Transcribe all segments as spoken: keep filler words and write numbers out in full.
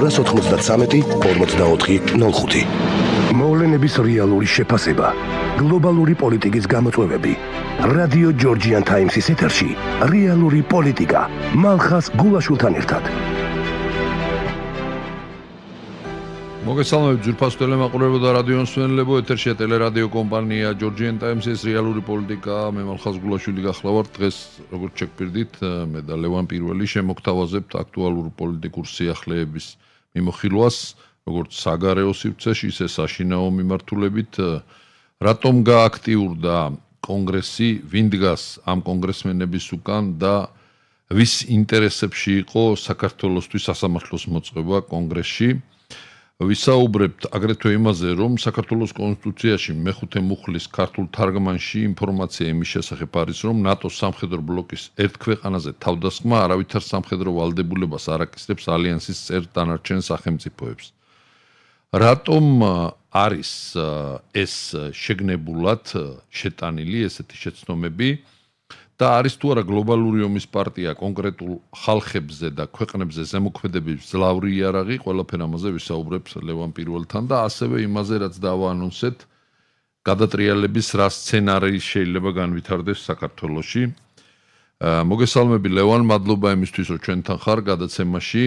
ოქროს ოცდამეტი ორმოცდაოთხი ნულ ხუთი. მოვლენების რეალური შეფასება, გლობალური პოლიტიკის გამოწვევები. რადიო ჯორჯიან ტაიმსის ეთერში რეალური პოლიტიკა მალხას გულაშვილთან ერთად. მოგესალმებით ძვირფას ტელემაყურებელო და რადიო მსმენელებო, ეთერშია ტელერადიო კომპანია ჯორჯიან ტაიმსის რეალური პოლიტიკა. მე მალხას გულაშვილი გახლავართ. დღეს როგორც ჩეკპირდით, მე და ლევან პირველი შემოგთავაზებთ აქტუალურ პოლიტიკურ სიახლეების მიმოხილვას, როგორც საგარეო სივრცეში, ისე საშინაო მიმართულებით. რატომ გააქტიურდა კონგრესი, ვინ დგას ამ კონგრესმენების უკან და ვის ინტერესებში იყო საქართველოსთვის სასამართლოს მოწყობა კონგრესში. ვისაუბრებთ აგრეთვე იმაზე, რომ საქართველოს კონსტიტუციაში მეხუთე მუხლის ქართულ თარგმანში ინფორმაცია იმის შესახებ არის, რომ ნატოს სამხედრო ბლოკის ერთ ქვეყანაზე თავდასხმა არავითარ სამხედრო ვალდებულებას არ აკისრებს ალიანსის წევრ დანარჩენ სახელმწიფოებს. რატომ არის ეს შეგნებულად შეტანილი ესეთი შეცდომები და არის თუ არა გლობალური ომის პარტია კონკრეტულ ხალხებზე და ქვეყნებზე ზემოქმედების ძლავრი იარაღი, ყველაფერ ამაზე ვისაუბრებთ ლევან პირველთან და ასევე იმაზე, რაც დავაანონსეთ, გადატრიალების რა სცენარი შეიძლება განვითარდეს საქართველოში. მოგესალმები ლევან, მადლობა იმისთვის, რომ ჩვენთან ხარ გადაცემაში.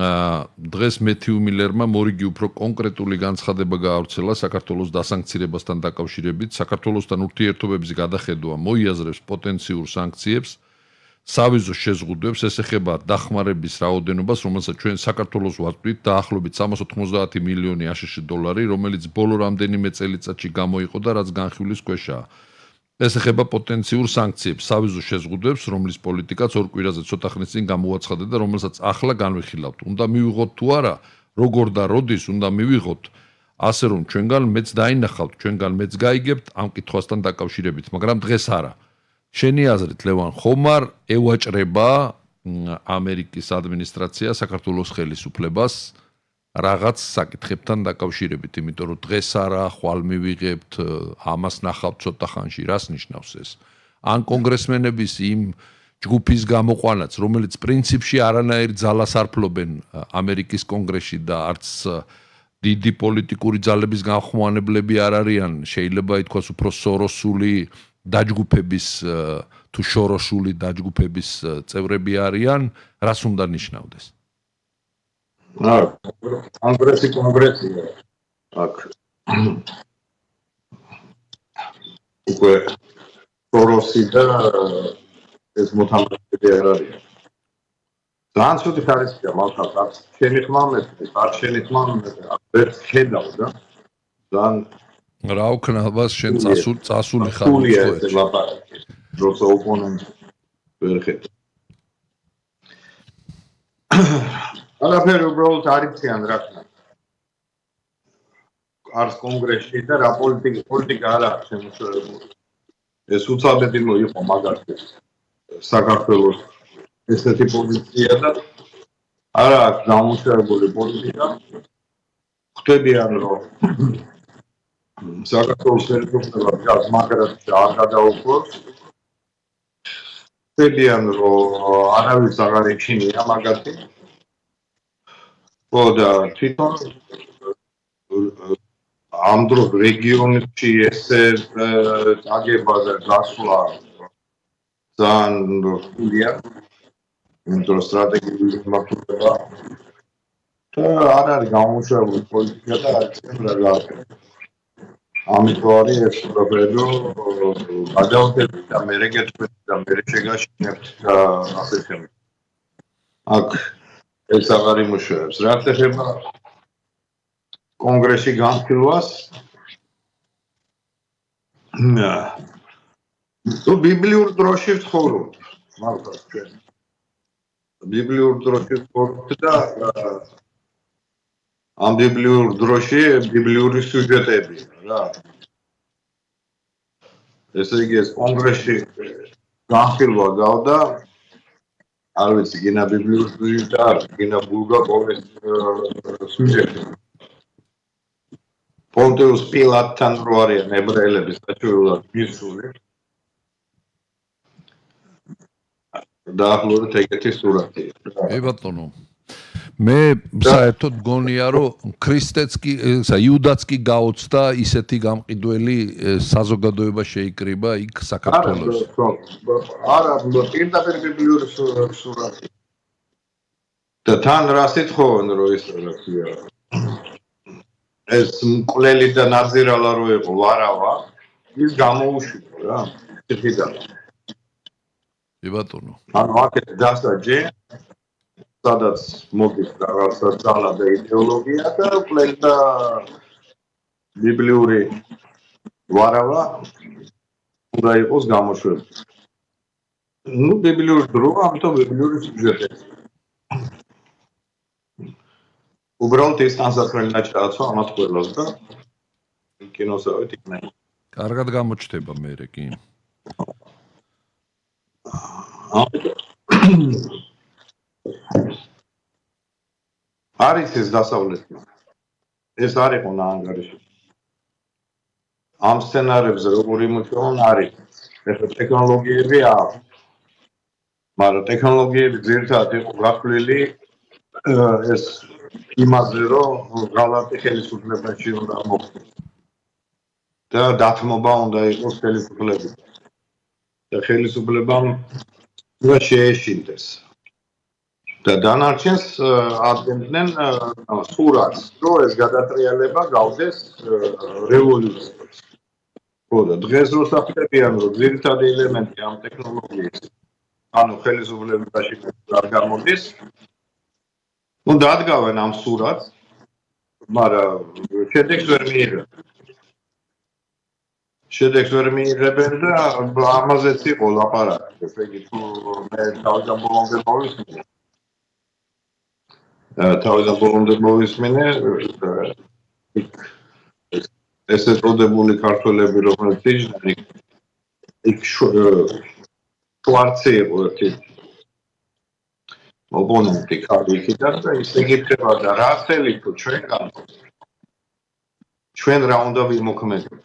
დღეს მეთიუ მილერმა მორიგი უფრო კონკრეტული განცხადება გაავრცელა საქართველოს დასანქცირებასთან დაკავშირებით. საქართველოსთან ურთიერთობების გადახედვა მოიაზრებს პოტენციურ სანქციებს, სავიზო შეზღუდვებს, ეს ეხება დახმარების რაოდენობას, რომელსაც ჩვენ საქართველოს ვაწვდით დაახლოებით სამას ოთხმოცდაათი მილიონი აშშ დოლარი, რომელიც ბოლო რამდენიმე წელიწადში გამოიყო და რაც განხილვის ქვეშაა. ეს ეხება პოტენციურ სანქციებს, სავიზო შეზღუდვებს, რომლის პოლიტიკაც ორ კვირაზე ცოტა ხნის წინ გამოაცხადა და რომელსაც ახლა განვიხილავთ. უნდა მივიღოთ თუ არა, როგორ და როდის უნდა მივიღოთ, ასე რომ ჩვენგან მეც დაინახავთ, ჩვენგან მეც გაიგებთ ამ კითხვასთან დაკავშირებით, მაგრამ დღეს არა. შენი აზრით, ლევან, ხომ არ ევაჭრება ამერიკის ადმინისტრაცია საქართველოს ხელისუფლებას რაღაც საკითხებთან დაკავშირებით, იმიტომ რომ დღეს არა, ხვალ მივიღებთ, ამას ნახავთ ცოტა ხანში, რას ნიშნავს ეს? ან კონგრესმენების იმ ჯგუფის გამოყვანაც, რომელიც პრინციპში არანაირ ძალას არ ფლობენ ამერიკის კონგრესში და არც დიდი პოლიტიკური ძალების განხმოვანებლები არ არიან, შეიძლება ითქვას უფრო სოროსული დაჯგუფების თუ შოროშული დაჯგუფების წევრები არიან, რას უნდა ნიშნავდეს? კონგრესი კონგრესია. აქ უკვე სოროსი და ეს მოთამაშეები არ არიან. ძალიან ცუდი ხარისხია მართლა, არც შენი ხმა მეტყვის, არც შენი ხმა ვერ ხედავ და ძალიან რა უქნებას შენ წასული წასული ხარ ეს ლაპარაკი, როცა ოპონენტი ვერ ხედავ. არაფერი უბრალოდ არ იციან რა თქმა უნდა. არც კონგრესში და რა პოლიტიკა პოლიტიკა არ აქვს შემოშორებული. ეს უცადებილო იყო მაგალითად საქართველოს ესეთი პოზიცია და არ აქვს დამუშავებული პოლიტიკა. ხვდებიან რომ საქართველოს ხელისუფლება გას მაგალითად არ გადაუხუროს. ხვდებიან რომ არავის აღარ ეჩინია მაგათი. და თვითონ ამ დროს რეგიონებში ესე წაგება და გასვლა ძალიან რთულია, იმიტომ რომ სტრატეგიული მიმართულება და არ არის გამომუშავებული პოლიტიკა და არ იციან რა გააკეთებენ. ამიტომ არის ეს პრობლემა გადაუხედეთ და მე რეგეთქვით და მე შეგაშინებთ და ასე შემდეგ. აქ ეს აღარ იმუშავებს. რაც ეხება კონგრესში განხილვას, თუ ბიბლიურ დროში ვცხოვრობთ, მართლა ჩვენ. ბიბლიურ დროში ვცხოვრობთ და ამ ბიბლიურ დროში ბიბლიური სიუჟეტებია რა. ესე იგი ეს კონგრესში განხილვა გავდა არ ვიცი, გინა ბიბლიურ სიუჟეტი და გინა ბულგაკოვის სიუჟეტი. პონტიუს პილატთან რო არიან ებრაელების საჩუქრად მისული. დაახლოებით ეგეთი სურათია. ე ბატონო. მე საერთოდ გონია რომ ქრისტეც კი იუდაც კი გაოცდა ისეთი გამყიდველი საზოგადოება შეიკრიბა იქ საქართველოს. არა, პირდაპირ ბიბლიური სურათი. და თან რა სიტყვენ რომ ის რა ქვია. ეს მკვლელი და ნაძირალა რო იყო ვარავა, ის გამოუშვიდა რა. ციხიდან. კი ბატონო. ანუ აქეთ დასაჯე სადაც მოდის რაღაცა ძალა და იდეოლოგია და მკვლელი და ბიბლიური ვარავა უნდა იყოს გამოშვებული. ნუ ბიბლიური დრო, ამიტომ ბიბლიური სიუჟეტი. უბრალოდ ეს განსაკუთრებული დაჭრაცა ამათ ყველას და კინოსავით იქნება. კარგად გამოჩნდება მერე კი. არის ეს დასავლეთი. ეს არ იყო ნაანგარიში. ამ სცენარებზე როგორი მოწონ არის. ეს ტექნოლოგიები აქვს. მაგრამ ტექნოლოგიები ძირითადად იყო გაფლილი ეს იმაზე რომ ღალატი ხელისუფლებაში უნდა მოხდეს. და დათმობა უნდა იყოს ხელისუფლების. და ხელისუფლებამ უნდა შეეშინდეს. და დანარჩენს ადგენდნენ სურათს, რომ ეს გადატრიალება გავდეს რევოლუციას. ხო და დღეს რო საფრთხებიან, რომ ძირითადი ელემენტი ამ ტექნოლოგიის, ანუ ხელისუფლებაში არ გამოდის, ну დადგავენ ამ სურათს, მაგრამ შედეგს ვერ მიიღებენ. შედეგს ვერ მიიღებენ და ამაზეც იყო ლაპარაკი. ესე იგი თუ მე თავიდან ბოლომდე მოვისმინე. თავიდან ბოლომდე მოვისმინე ეს ეწოდებული ქართველები რომელიც იჯდნენ იქ შვარცი იყო ერთი ოპონენტი ქართლიდან და ისე გითხრება და რა θέλით თუ ჩვენ განვთ ჩვენ რა უნდა ვიმოქმედოთ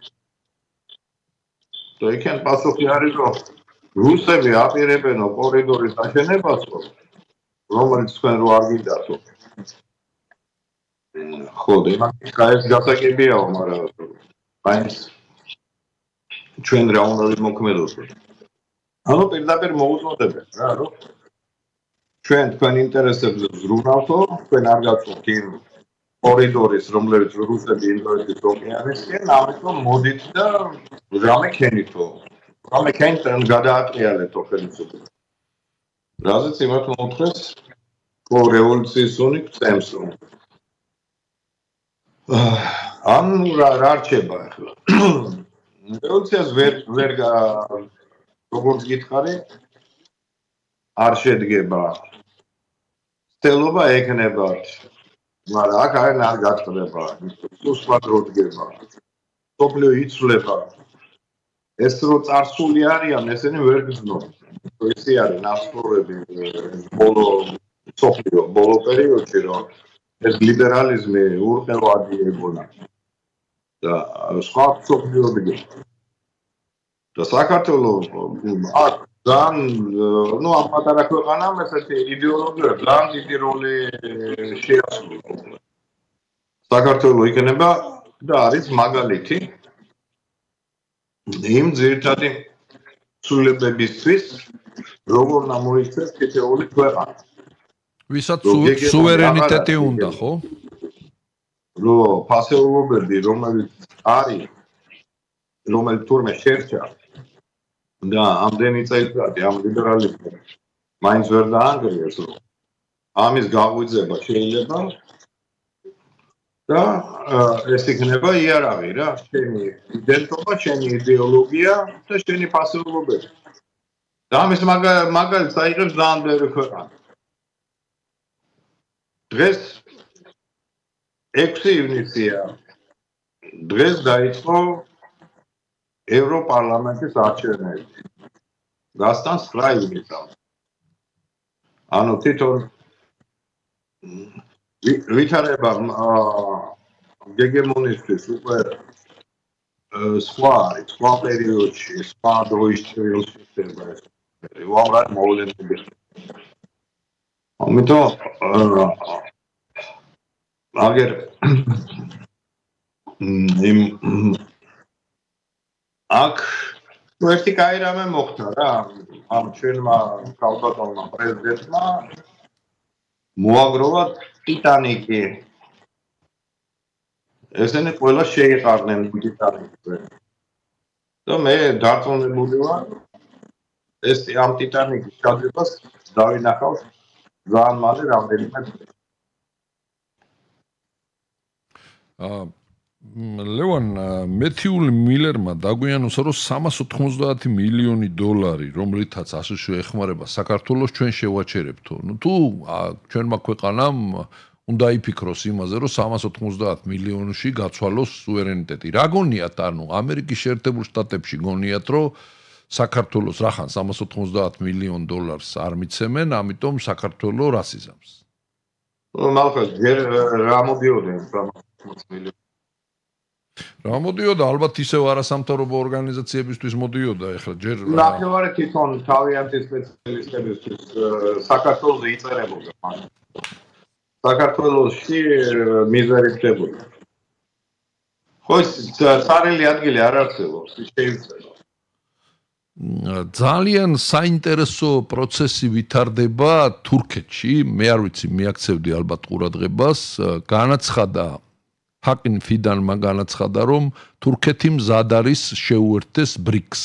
და იქენ პასუხი არის რომ რუსები აპირებენო კორიდორის დაშენებას რომელიც თქვენ რო არ გიდასო ხო და ეს გასაგებიაო მაგრამ მაინც ჩვენ რა უნდა ვიმოქმედოთ ანუ პირდაპირ მოუწოდებენ რა რომ ჩვენ თქვენ ინტერესებზე ვზრუნავთო თქვენ არ გაწუხთ იმ კორიდორის რომელიც რუსები ინდოეთის ოკეანესკენ ამიტომ მოდით და რამე ქენითო რამე ქენთან გადაატრიალეთო ხელისუფლება რაზეც იმათ მოუთხეს ხო რევოლუციის უნი წემს რომ ან რა რჩება ახლა რევოლუციას ვერ ვერ როგორც გითხარი არ შედგება ცელობა ეკნებათ მაგრამ აქ არ არ გაწდება სუსტად როდგება სოფლიო იცვლება ეს რო წარსული არიან ესენი ვერ გზნობ ესე არის ნასწორები ბოლო სოფლიო ბოლო პერიოდში რომ ეს ლიბერალიზმი ურყევადი ეგონა და სხვა სოფლიოები და საქართველოს აქ ძალიან ნუ ამ პატარა ქვეყანამ ესეთი იდეოლოგია ძალიან დიდი როლი შეასრულა საქართველოს იქნება და არის მაგალითი იმ ძირითადი ცვლილებებისთვის როგორ უნდა მოიქცეს თითოეული ქვეყანა ვისაც სუვერენიტეტი უნდა ხო რო ფასეულობები რომელიც არის რომელიც თურმე შერჩა და ამდენი წელიწადი ამ ლიბერალიზმი მაინც ვერ დაანგრიეს რომ ამის გაღვიძება შეიძლება და ეს იქნება იარავი რა შენი იდენტობა შენი იდეოლოგია და შენი ფასეულობები და ამის მაგალითს აიღებს ძალიან ბევრი ქვეყანა დღეს ექვსი ივნისია დღეს დაიწყო ევროპარლამენტის არჩევნები. გასთან ცხრა ივნისს. ანუ თვითონ ვითარება გეგემონისტვის უკვე სხვა არის, სხვა პერიოდში, სხვა დროის წერილში ხდება ეს. უამრავი მოვლენები. ამიტომ აგერ იმ აქ ერთი კაი რამე მოხდა რა ამ ჩვენმა ქალბატონმა პრეზიდენტმა მოაგროვა ტიტანიკი ესენი ყველა შეიყარნენ ტიტანიკზე და მე დარწმუნებული ვარ ეს ამ ტიტანიკის ჩადებას დავინახავ ძალიან მალე რამდენიმე აა ლევან მეთიულ მილერმა დაგვიანოსა რომ სამას ოთხმოცდაათი მილიონი დოლარი რომლითაც ასოში ეხმარება საქართველოს ჩვენ შევაჩერებთო ნუ თუ ჩვენმა ქვეყანამ უნდა იფიქროს იმაზე რომ სამას ოთხმოცდაათ მილიონში გაცვალოს სუვერენიტეტი რა გონიათ ანუ ამერიკის შეერთებულ შტატებში გონიათ რომ საქართველოს რახან სამას ოთხმოცდაათ მილიონ დოლარს არ მიცემენ ამიტომ საქართველო რას იზამს მალხა რა მოდიოდა სამას ოთხმოცდაათ მილიონი რა მოდიოდა ალბათ ისევ არასამთავრობო ორგანიზაციებისთვის მოდიოდა ეხლა ჯერ ნახევარი თვითონ თავიანთი სპეციალისტებისთვის საქართველოს იწერებოდა მან საქართველოსში მიზერი ხდებოდა ხო სარელი ადგილი არ არსებობს შეიძლება ძალიან საინტერესო პროცესი ვითარდება თურქეთში მე არ ვიცი მიაქცევდი ალბათ ყურადღებას განაცხადა ჰაკინ ფიდანმა განაცხადა რომ თურქეთი მზად არის შეუერთდეს ბრიქს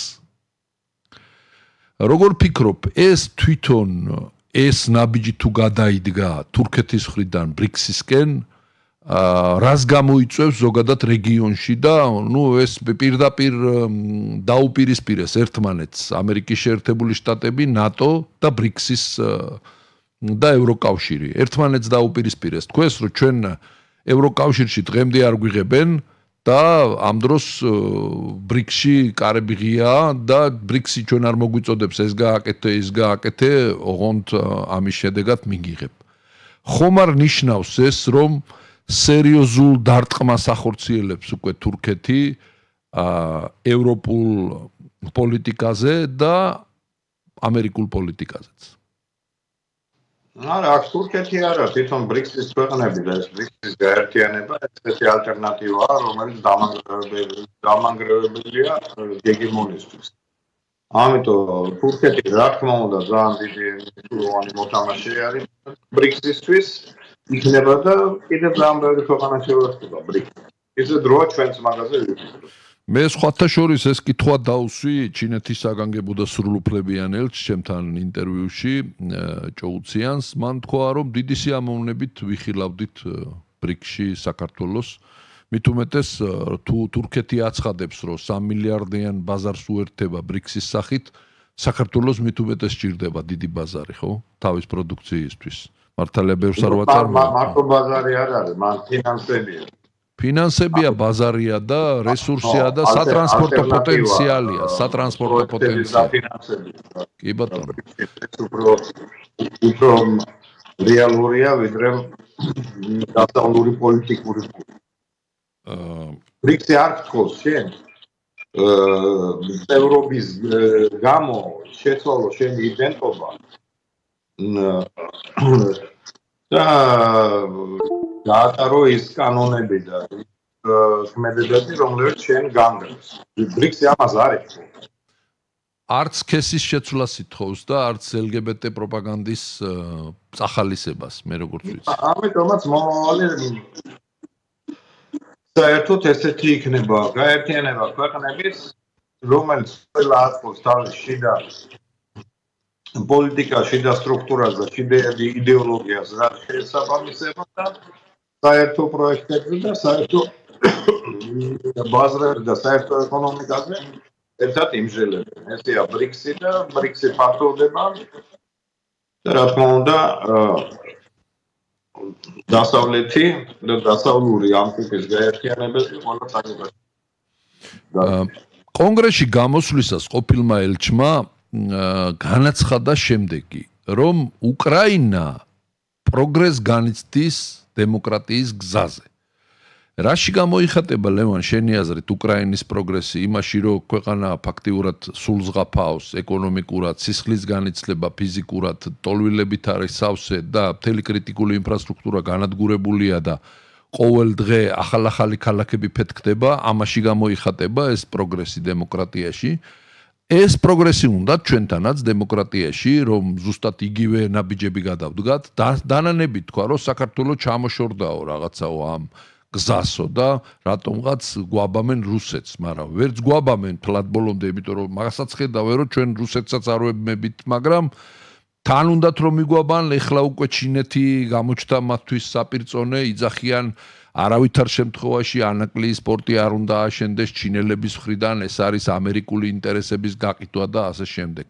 როგორ ფიქრობ ეს თვითონ ეს ნაბიჯი თუ გადაიდგა თურქეთის მხრიდან ბრიქსისკენ რას გამოიწვევს ზოგადად რეგიონში და ნუ ეს პირდაპირ დაუპირისპირეს ერთმანეთს ამერიკის შეერთებული შტატები ნატო და ბრიქსის და ევროკავშირი ერთმანეთს დაუპირისპირეს თქვენს რომ ჩვენ ევროკავშირში დღემდე არ გვიღებენ და ამ დროს ბრიქსში კარები ღიაა და ბრიქსი ჩვენ არ მოგვიწოდებს ეს გააკეთე ის გააკეთე ოღონდ ამის შედეგად მიგიღებ ხომ არ ნიშნავს ეს რომ სერიოზულ დარტყმას ახორციელებს უკვე თურქეთი ევროპულ პოლიტიკაზე და ამერიკულ პოლიტიკაზეც არა, აქ თურქეთი არა, თვითონ ბრიქსის ქვეყნები და ეს ბრიქსის გაერთიანება ესეთი ალტერნატივაა, რომელიც დამანგრევებელია გეგემონისთვის. ამიტომ თურქეთი რა თქმა უნდა ძალიან დიდი მნიშვნელოვანი მოთამაშე არის ბრიქსისთვის, იქნება და კიდევ ძალიან ბევრი ქვეყანა შეუერთდება ბრიქსს. ისე დროა ჩვენც მაგაზე ვიფიქროთ. მე სხვათა შორის ეს კითხვა დავუსვი ჩინეთის საგანგებო და სრულუფლებიან ელჩს ჩემთან ინტერვიუში ჭოუციანს მან თქვა რომ დიდი სიამოვნებით ვიხილავდით ბრიქსში საქართველოს მით უმეტეს თუ თურქეთი აცხადებს რომ სამი მილიარდიან ბაზარს უერთდება ბრიქსის სახით საქართველოს მით უმეტეს სჭირდება დიდი ბაზარი ხო თავის პროდუქციისთვის მართალია ბევრს არ ვაწარმოებ მარტო ბაზარი არ არის მან ფინანსებია ფინანსებია ბაზარია და რესურსია და სატრანსპორტო პოტენციალია სატრანსპორტო პოტენციალი კი ბატონო უფრო უფრო რეალურია ვიდრე დასავლური პოლიტიკური აა ბრიქსი არ გთხოვს შენ აა ევროპის გამო შეცვალო შენი იდენტობა და გაატარო ის კანონები და ქმედებები, რომლებიც შენ განგრევს. ბრიქსი ამას არ ეთქვა. არც ქესის შეცვლას ითხოვს და არც ელ გი ბი ტი პროპაგანდის წახალისებას, მე როგორც ვიცი. ამიტომაც მომავალი საერთოდ ესეთი იქნება, გაერთიანება ქვეყნების, რომელიც ყველა აწყვეტს თავის შიდა პოლიტიკას, შიდა სტრუქტურას და შიდა იდეოლოგიას რა შესაბამისება და საერთო პროექტებზე და საერთო ბაზრებზე და საერთო ეკონომიკაზე ერთად იმჟელებენ. ესეა ბრიქსი და ბრიქსი ფართოვდება და რა თქმა უნდა დასავლეთი და დასავლური ამ ტიპის გაერთიანებები ყველა წაგებაში. კონგრესში გამოსვლისას ყოფილმა ელჩმა განაცხადა შემდეგი, რომ უკრაინა პროგრესს განიცდის დემოკრატიის გზაზე. რაში გამოიხატება ლევან შენი აზრით უკრაინის პროგრესი იმაში, რომ ქვეყანა ფაქტიურად სულ ზღაფავს ეკონომიკურად, სისხლის განიცლება ფიზიკურად, ტოლვილებით არის სავსე და მთელი კრიტიკული ინფრასტრუქტურა განადგურებულია და ყოველ დღე ახალ-ახალი ქალაქები ფეთქდება, ამაში გამოიხატება ეს პროგრესი დემოკრატიაში. ეს პროგრესი უნდა ჩვენთანაც დემოკრატიაში, რომ ზუსტად იგივე ნაბიჯები გადავდგათ, დანანები თქვა, რომ საქართველოს ჩამოშორდაო რაღაცაო ამ გზასო და რატომღაც გვაბამენ რუსეთს, მაგრამ ვერც გვაბამენ თლად ბოლომდე, იმიტომ რომ მაგასაც ხედავენ, რომ ჩვენ რუსეთსაც არ ვებმებით, მაგრამ თან უნდათ რომ მიგვაბან, ეხლა უკვე ჩინეთი გამოჩნდა მათთვის საპირწონე, იძახიან არავითარ შემთხვევაში ანაკლიის პორტი არ უნდა აშენდეს ჩინელების მხრიდან, ეს არის ამერიკული ინტერესების გაყიდვა და ასე შემდეგ.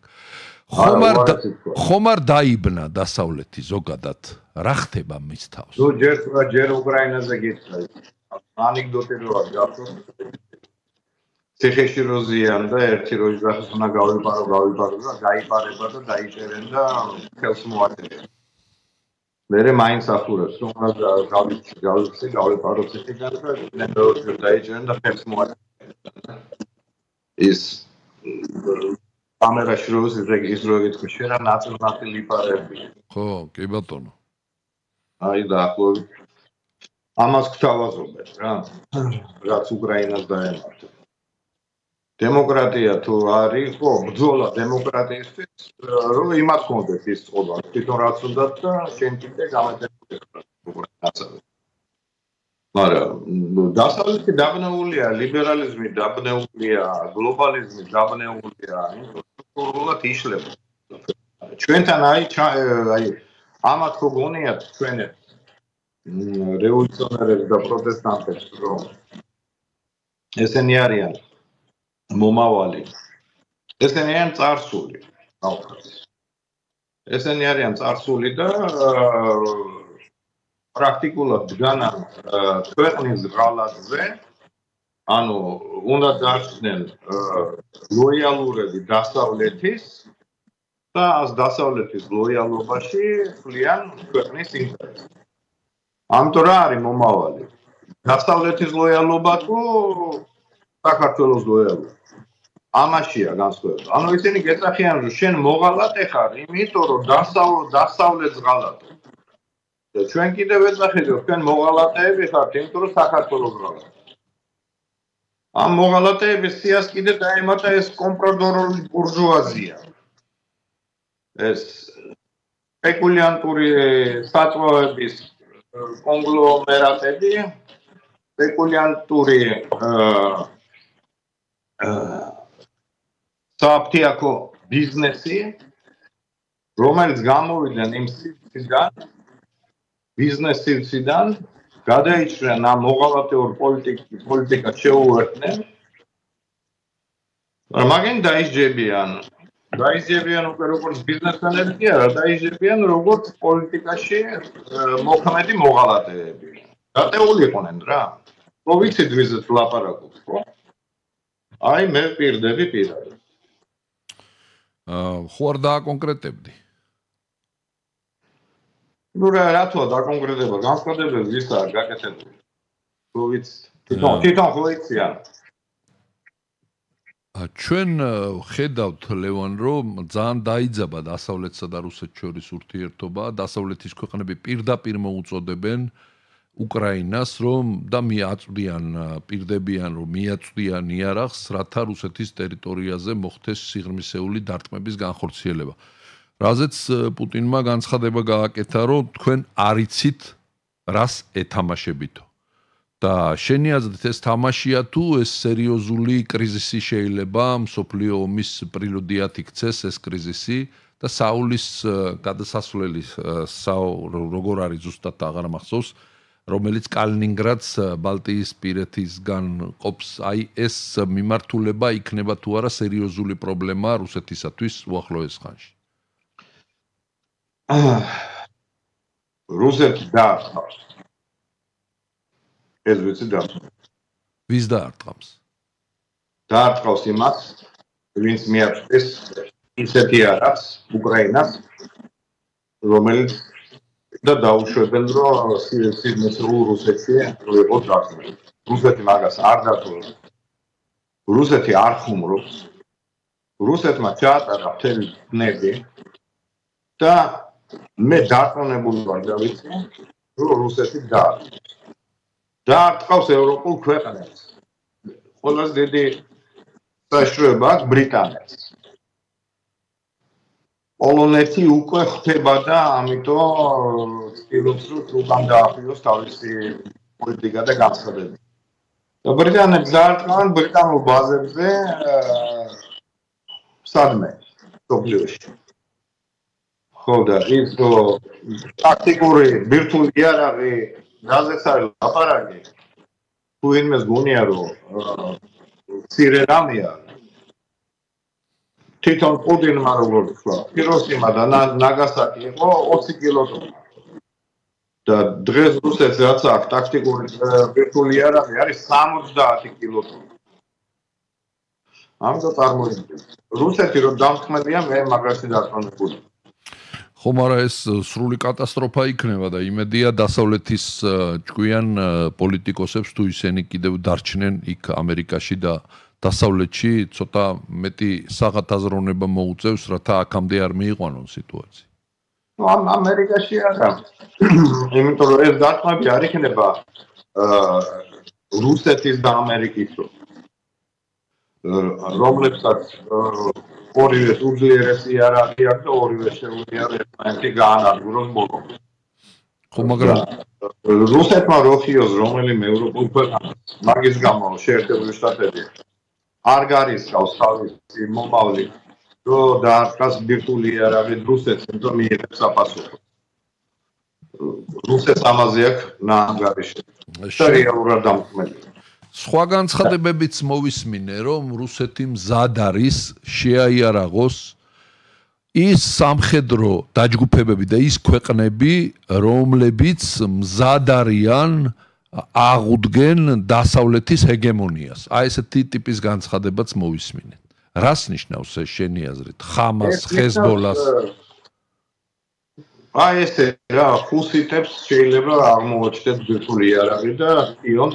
ხომ არ დაიბნა დასავლეთი ზოგადად? რა ხდება მის თავს? ნუ ჯერ ჯერ უკრაინაზე გითხრა. ანეკდოტი რო არის გახსოვს. ციხეში რო ზიან და ერთი რო იძახეს უნდა გავიპარო, გავიპარო და გაიპარება და დაიჭერენ და ხელს მოაწერენ. მერე მაინც ახურებს, რომ უნდა გავიცი, გავიცი, გავიპარო ციხიდან და ნებელს დაიჭერენ და ხელს მოაწერენ. ის კამერაში რო ის რო ეკითხა, შენ რა ნაწილ-ნაწილ იპარები. ხო, კი ბატონო. აი დაახლოებით ამას გვთავაზობენ რა, რაც უკრაინას დაემართა. დემოკრატია თუ არის, ხო, ბრძოლა დემოკრატიისთვის, რომ იმას ხონდეს ის წყობა, თვითონ რაც უნდათ და შენ კიდე გამეცემული ხარ უკრაინას. მაგრამ დასავლეთი დაბნეულია, ლიბერალიზმი დაბნეულია, გლობალიზმი დაბნეულია, ინსტრუქტურულად იშლება. ჩვენთან აი აი ამათ ხო გონიათ ჩვენებს რევოლუციონერებს და პროტესტანტებს, რომ ესენი არიან მომავალი. ესენი არიან წარსული, კავკასიის. ესენი არიან წარსული და პრაქტიკულად დგანან ქვეყნის ღალატზე, ანუ უნდა დარჩნენ ლოიალურები დასავლეთის და ას დასავლეთის ლოიალობაში ფლიან ქვეყნის ინტერესს. ამიტომ რა არის მომავალი? დასავლეთის ლოიალობა თუ საქართველოს ლოიალობა? ამაშია განსხვავება. ანუ ისინი გეწახიან, რომ შენ მოღალატე ხარ, იმიტომ რომ დასავლეთს ღალატობ. და ჩვენ კიდევ ვეძახით, რომ ჩვენ მოღალატეები ხართ, იმიტომ რომ საქართველოს ღალატობ. ამ მოღალატეების სიას კიდე დაემატა ეს კომპროდორული ბურჟუაზია. ეს სპეკულიანტური საწვავების კონგლომერატები, სპეკულიანტური საფთიაქო ბიზნესი, რომელიც გამოვიდნენ იმ სივრციდან, ბიზნეს სივრციდან, გადაიჭრნენ ამ მოღალატეურ პოლიტიკას შეუერთდნენ, მაგრამ დაისჯებიან. დაისჯებიან უკვე როგორც ბიზნესმენები კი არა, დაისჯებიან როგორც პოლიტიკაში მოქმედი მოღალატეები. დატეული იყვნენ რა. რო ვიცით ვიზეთ ლაპარაკობ, ხო? აი მე პირდები პირად. აა ხო არ დააკონკრეტებდი. ნუ რა რატოა დაკონკრეტება, განსხვავებები ვისაა გაკეთებული. რო ვიცით, თვითონ თვითონ ხო იციან. ჩვენ ხედავთ ლევან, რომ ძალიან დაიძაბა დასავლეთსა და რუსეთს შორის ურთიერთობა, დასავლეთის ქვეყნები პირდაპირ მოუწოდებენ უკრაინას, რომ და მიაწვდიან, პირდებიან, რომ მიაწვდიან იარაღს, რათა რუსეთის ტერიტორიაზე მოხდეს სიღრმისეული დარტყმების განხორციელება. რაზეც პუტინმა განცხადება გააკეთა, რომ თქვენ არიცით, რას ეთამაშებითო. და შენი აზრით ეს თამაშია თუ ეს სერიოზული კრიზისი შეიძლება მსოფლიო ომის პრელუდიად იქცეს ეს კრიზისი და საულის გადასასვლელი როგორ არის ზუსტად აღარ მახსოვს, რომელიც კალინინგრადს ბალტიისპირეთისგან ყოფს, აი ეს მიმართულება იქნება თუ არა სერიოზული პრობლემა რუსეთისათვის უახლოეს ხანში. რუსეთი დაარტყამს. ეს ვიცი და ვის დაარტყამს? დაარტყავს იმას, ვინც მიაწვდის ისეთი არას უკრაინას, რომელიც და დაუშვებენ, რომ სიზმეს რუსეთში იყო დაწყვეტილი. რუსეთი მაგას არ დაწყვეტს. რუსეთი არ ხუმრობს. რუსეთმა ჩაატარა მთელი ბნები და მე დარწმუნებული ვარ და ვიცი, რომ რუსეთი დაარტყამს. და არტყავს ევროპულ ქვეყნებს. Ყველაზე დიდი საშუალება აქვს ბრიტანეთს. პოლონეთი უკვე ხდება და ამიტომ ცდილობს რომ უკან დააფიოს თავისი პოლიტიკა და განცხადება. და ბრიტანეთს დაარტყავენ ბრიტანულ ბაზებზე სადმე სოფლიოში. ხო და ის ტაქტიკური ბირთვული იარაღი რაზეც არის ლაპარაკი თუ იმას გონია რომ მცირე რამეა თვითონ პუტინმა როგორც თქვა ჰიროსიმა და ნაგასაკი იყო ოცი კილოტონი და დღეს რუსეთს რაც აქვს ტაქტიკური ბირთვული იარაღი არის სამოცდაათი კილოტონი ამიტომ წარმოიდგინეთ რუსეთი რომ დამხმელია მე მაგაში დარწმუნებული ხო, მაგრამ ეს სრული კატასტროფა იქნება და იმედია დასავლეთის ჭკვიან პოლიტიკოსებს თუ ისინი კიდევ დარჩნენ იქ ამერიკაში და დასავლეთში ცოტა მეტი საღათაზროვნება მოუწევს, რათა აქამდე არ მიიყვანონ სიტუაცია. ნუ ამ ამერიკაში არა. იმიტომ რომ ეს დარტყმები არ იქნება რუსეთის და ამერიკის რომლებსაც ორივე უძლიერესი იარაღი აქვს და ორივე შეუძლია ერთმანეთი გაანადგუროს ბოლომდე. ხო, მაგრამ რუსეთმა როხიოს რომელიმე ევროპულ ქვეყანას მაგის გამო შეერთებული შტატები არ გარისკავს თავისი მომავლი რომ დაარტყას ბირთვული იარაღი რუსეთს, იმიტომ მიიღებს საპასუხო. რუსეთს ამაზე აქვს ნაანგარიში. რეალურად დამხმელია. სხვა განცხადებებიც მოვისმინე, რომ რუსეთი მზად არის შეაიარაღოს ის სამხედრო დაჯგუფებები და ის ქვეყნები, რომლებიც მზად არიან აღუდგენ დასავლეთის ჰეგემონიას. აი ესეთი ტიპის განცხადებაც მოვისმინეთ. რას ნიშნავს ეს შენი აზრით? ხამას, ხეზბოლას? აი ესე რა, ხუსიტებს შეიძლება აღმოაჩნდეს ბირთვული იარაღი და იონ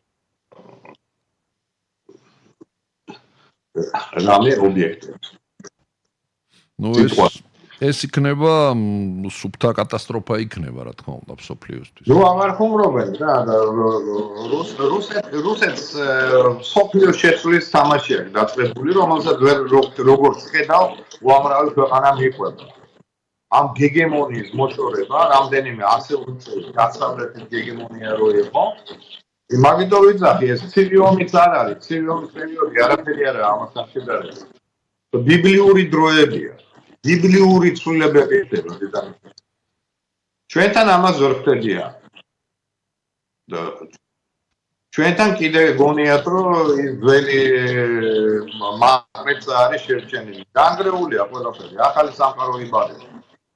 რამე ობიექტებს. ნუ ეს ეს იქნება სუფთა კატასტროფა იქნება, რა თქმა უნდა, სოფლიოსთვის. ნუ აღარ ხუმრობენ რა და რუსეთ რუსეთს სოფლიოს შეცვლის თამაში აქვს დაწყებული, რომელსაც როგორც ხედავ, უამრავი ქვეყანა მიყვება. ამ გეგემონიის მოშორება, რამდენიმე ასეული წელი დასავლეთის გეგემონია რო იყო, მაგითო ვიცახი ეს ცივი ომიც არ არის, ცივი ომის პერიოდი არაფერი არა ამასთან შედარებით. ბიბლიური დროებია, ბიბლიური ცვლილებები ხდება დედამიწაზე. ჩვენთან ამას ვერ ხდებია. და ჩვენთან კიდე გონიათ რომ ის ძველი მატრიცა არის შერჩენილი. განგრეულია ყველაფერი, ახალი სამყარო იბადება.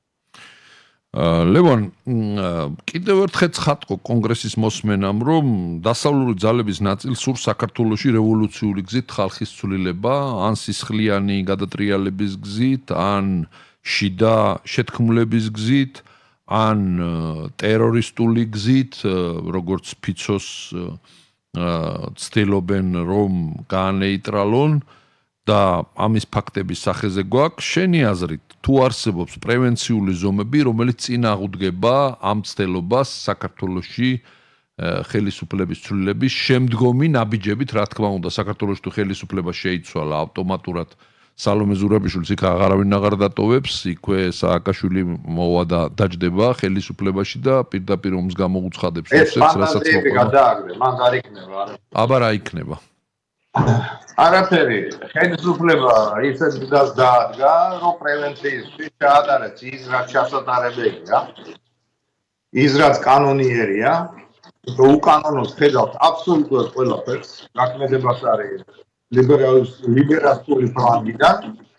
ლევან, კიდევ ერთხელ ცხადყო კონგრესის მოსმენამ, რომ დასავლური ძალების ნაწილს სურს საქართველოში რევოლუციური გზით ხალხის ცვლილება, ან სისხლიანი გადატრიალების გზით, ან შიდა შეთქმულების გზით, ან ტერორისტული გზით, როგორც ფიცოს ცდილობენ რომ გაანეიტრალონ და ამის ფაქტების სახეზე გვაქვს შენი აზრით თუ არსებობს პრევენციული ზომები რომელიც წინ აღუდგება ამ ცდელობას საქართველოში ხელისუფლების ცვლილების შემდგომი ნაბიჯებით რა თქმა უნდა საქართველოში თუ ხელისუფლება შეიცვალა ავტომატურად სალომე ზურაბიშვილს იქ აღარავინ აღარ დატოვებს იქვე სააკაშვილი მოვა და დაჯდება ხელისუფლებაში და პირდაპირ ომს გამოუცხადებს რუსეთს რასაც მოყვა მან არ იქნება არა აბა რა იქნება არაფერი ხელისუფლება ისეთ გზას დაადგა რომ პრევენციისთვის ჩაატარებს ის რაც ჩასატარებელია ის რაც კანონიერია უკანონოს ხედავთ აბსოლუტურად ყველაფერს გაქმედებას არის ლიბერალური ფლანგიდან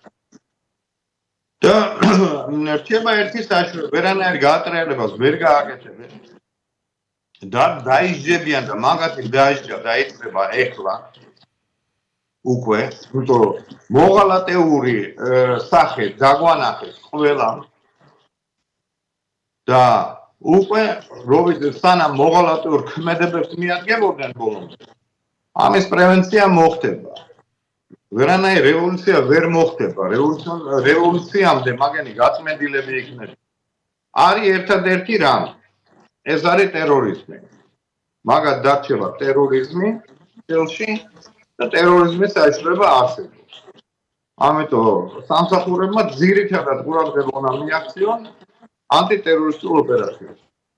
და ერთება ერთის საშუალება ვერანაირ გაატრიალებას ვერ გააკეთებენ და დაიჯდებიან და მაგათი დაიჯდა დაიწყება ეხლა უკვე იმიტომ მოღალატეური სახე დაგვანახეს ყველამ და უკვე როვიდ სანამ მოღალატეურ ქმედებებს მიადგებოდნენ ბოლომდე ამის პრევენცია მოხდება. ვერანაირ რევოლუცია ვერ მოხდება. რევოლუციამდე მაგენი გაწმენდილები იქნება. არის ერთადერთი რამ. ეს არის ტერორიზმი. მაგათ დარჩება ტერორიზმი ხელში და ტერორიზმის საშუალება არსებობს. ამიტომ სამსახურებმა ძირითადად ყურადღება უნდა მიაქციონ ანტიტერორისტულ ოპერაციებს.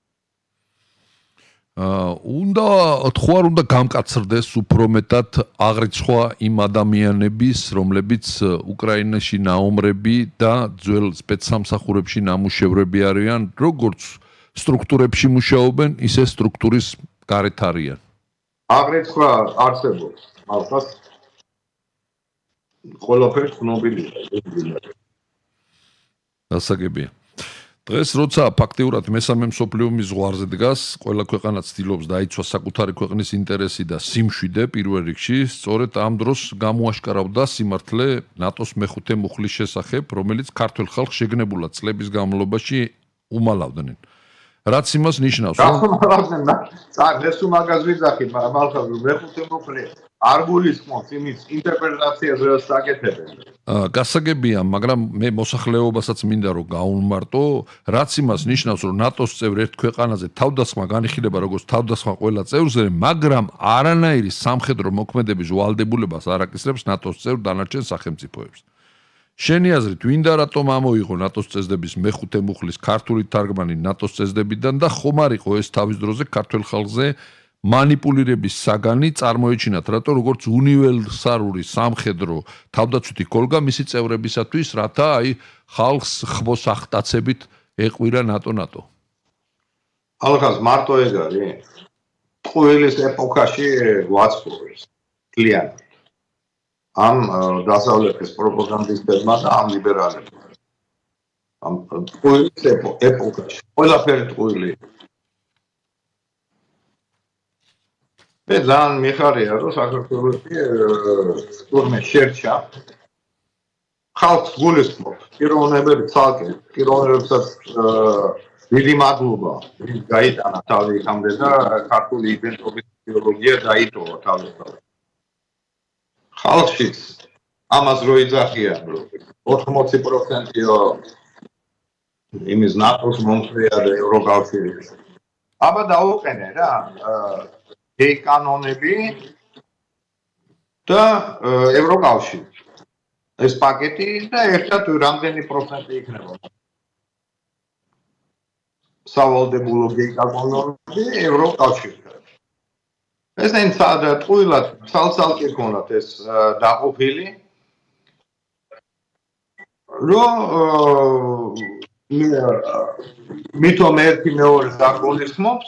უნდა თუ არ უნდა გამკაცრდეს უფრო მეტად აღრიცხვა იმ ადამიანების, რომლებიც უკრაინაში ნაომრები და ძველ სპეცსამსახურებში ნამუშევრები არიან, როგორც სტრუქტურებში მუშაობენ, ისე სტრუქტურის გარეთ არიან. აღრიცხვა არსებობს, ალბათ ყველაფერი ცნობილია. დასაგებია. დღეს როცა ფაქტიურად მესამე მსოფლიო ომის ზღვარზე დგას, ყველა ქვეყანა ცდილობს დაიცვას საკუთარი ქვეყნის ინტერესი და სიმშვიდე პირველ რიგში, სწორედ ამ დროს გამოაშკარავდა სიმართლე ნატოს მეხუთე მუხლის შესახებ, რომელიც ქართველ ხალხს შეგნებულად წლების განმავლობაში უმალავდნენ. რაც იმას ნიშნავს, რომ ეს უმაგაზ ვიძახი, მალხაზ მეხუთე მუხლი არ გულისხმობს იმის ინტერპრეტაციას, რაც საკეთებენ. გასაგებია, მაგრამ მე მოსახლეობასაც მინდა რომ გაუნმარტო, რაც იმას ნიშნავს, რომ ნატოს წევრ ერთ ქვეყანაზე თავდასხმა განიხილება როგორც თავდასხმა ყველა წევრზე, მაგრამ არანაირი სამხედრო მოქმედების ვალდებულებას არ აკისრებს ნატოს წევრ დანარჩენ სახელმწიფოებს. შენი აზრით, ვინდა რატომ ამოიღო ნატოს წესდების მეხუთე მუხლის ქართული თარგმანი ნატოს წესდებიდან და ხომ არ იყო ეს თავის დროზე ქართველ ხალხზე манипулირების საგანი წარმოეჩინათ, რატო როგორც უნივერსალური სამხედრო თავდაცვითი კოლგა მისი წევრებისათვის, რათა აი ხალხს ხბოს ახტაცებით ეყვირა ნატო ნატო. ალღას მარტო ეგ არის. ყოველის ეპოქაში გვაცხოვეს კლიენ. ამ დასავლეთის პროპაგანდისტებმა და ამ ლიბერალებმა. ამ ყოველის ეპოქაში ყველაფერი ტყუილი. მე ძალიან მიხარია, რომ საქართველოში თურმე შერჩა ხალხს გულისხმობს პიროვნებები ცალკე, პიროვნებებსაც დიდი მადლობა, რის გაიტანა თავი იქამდე და ქართული იდენტობის იდეოლოგია დაიტოვა თავისთავად. ხალხშიც ამას რო იძახიან, რომ ოთხმოცი პროცენტიო იმის ნატოს მომხრეა და ევროკავშირის. აბა დაუყენე რა, გეი კანონები და ევროკავშირი. ეს პაკეტი და ერთად რამდენი პროცენტი იქნება. სავალდებულო გეი კანონები ევროკავშირთან. ეს ნენცადა ტყუილად ცალ-ცალკე ქონათ ეს დაყოფილი. რომ მითომ ერთი მეორეს დაგონისხმობს.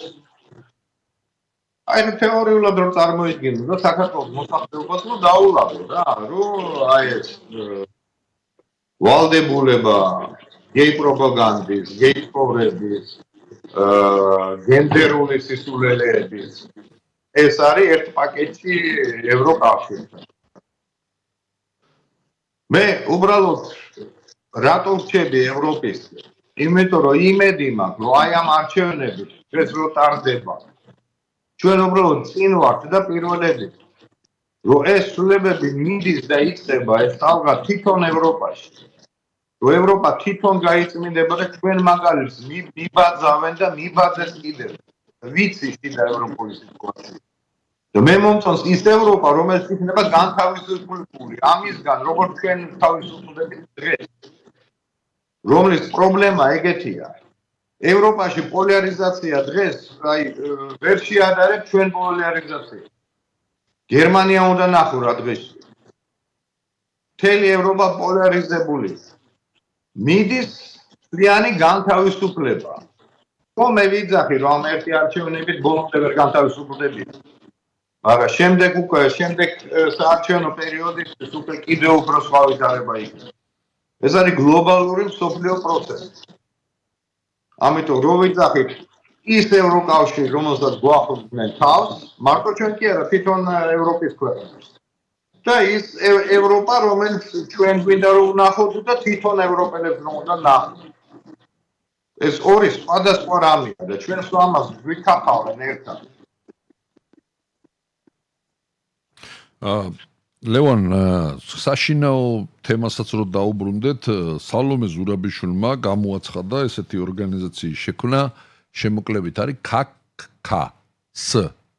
აი თეორიულად რომ წარმოიდგინო და საქართველოს მოსახლეობას რომ დაულაბო რა, რომ აი ეს ვალდებულება გეი პროპაგანდის, გეი ცხოვრების, გენდერული სისულელეების ეს არის ერთ პაკეტში ევროკავშირთან. მე უბრალოდ რატო ვრჩები ევროპის? იმიტომ რომ იმედი მაქვს, რომ აი ამ არჩევნებით ეს რო ტარდება. ჩვენ უბრალოდ წინ ვართ და პირველები რომ ეს სულებები მიდის და იქნება ეს ტალღა თვითონ ევროპაში. რომ ევროპა თვითონ გაიწმინდება და ჩვენ მაგალითს მიბაძავენ და მიბაძეს კიდევ. ვიცი შიდა ევროპული სიტუაცია. და მე მომწონს ის ევროპა, რომელიც იქნება განთავისუფლებული ამისგან, როგორც ჩვენ თავისუფლდებით დღეს. რომლის პრობლემა ეგეთია. ევროპაში პოლარიზაცია დღეს, აი, ვერ შეადარებს ჩვენ პოლარიზაციას. გერმანია უნდა ნახო დღეში. მთელი ევროპა პოლარიზებულია. მიდის მთლიანი განთავისუფლება. რომ მე ვიძახი, რომ ერთი არჩევნებით ბოლომდე ვერ განთავისუფლდებიან. მაგრამ შემდეგ უკვე შემდეგ საარჩევნო პერიოდისთვის უკვე კიდევ უფრო სხვა ვითარება იქნება. ეს არის გლობალური მსოფლიო პროცესი. ამიტომ რო ვიძახით ის ევროკავშირი, რომელსაც გვახსოვდნენ თავს, მარტო ჩვენ კი არა, თვითონ ევროპის ქვეყნებს. და ის ევროპა, რომელიც ჩვენ გვინდა რომ ვნახოთ და თვითონ ევროპელებს რომ უნდა ნახოთ. ეს ორი სხვადასხვა რამეა და ჩვენ სულ ამას ვიქაფავენ ერთად. აა ლევან, საშინაო თემასაც რო დაუბრუნდეთ, სალომე ზურაბიშვილმა გამოაცხადა ესეთი ორგანიზაციის შექმნა, შემოკლებით არის ქ ქ ს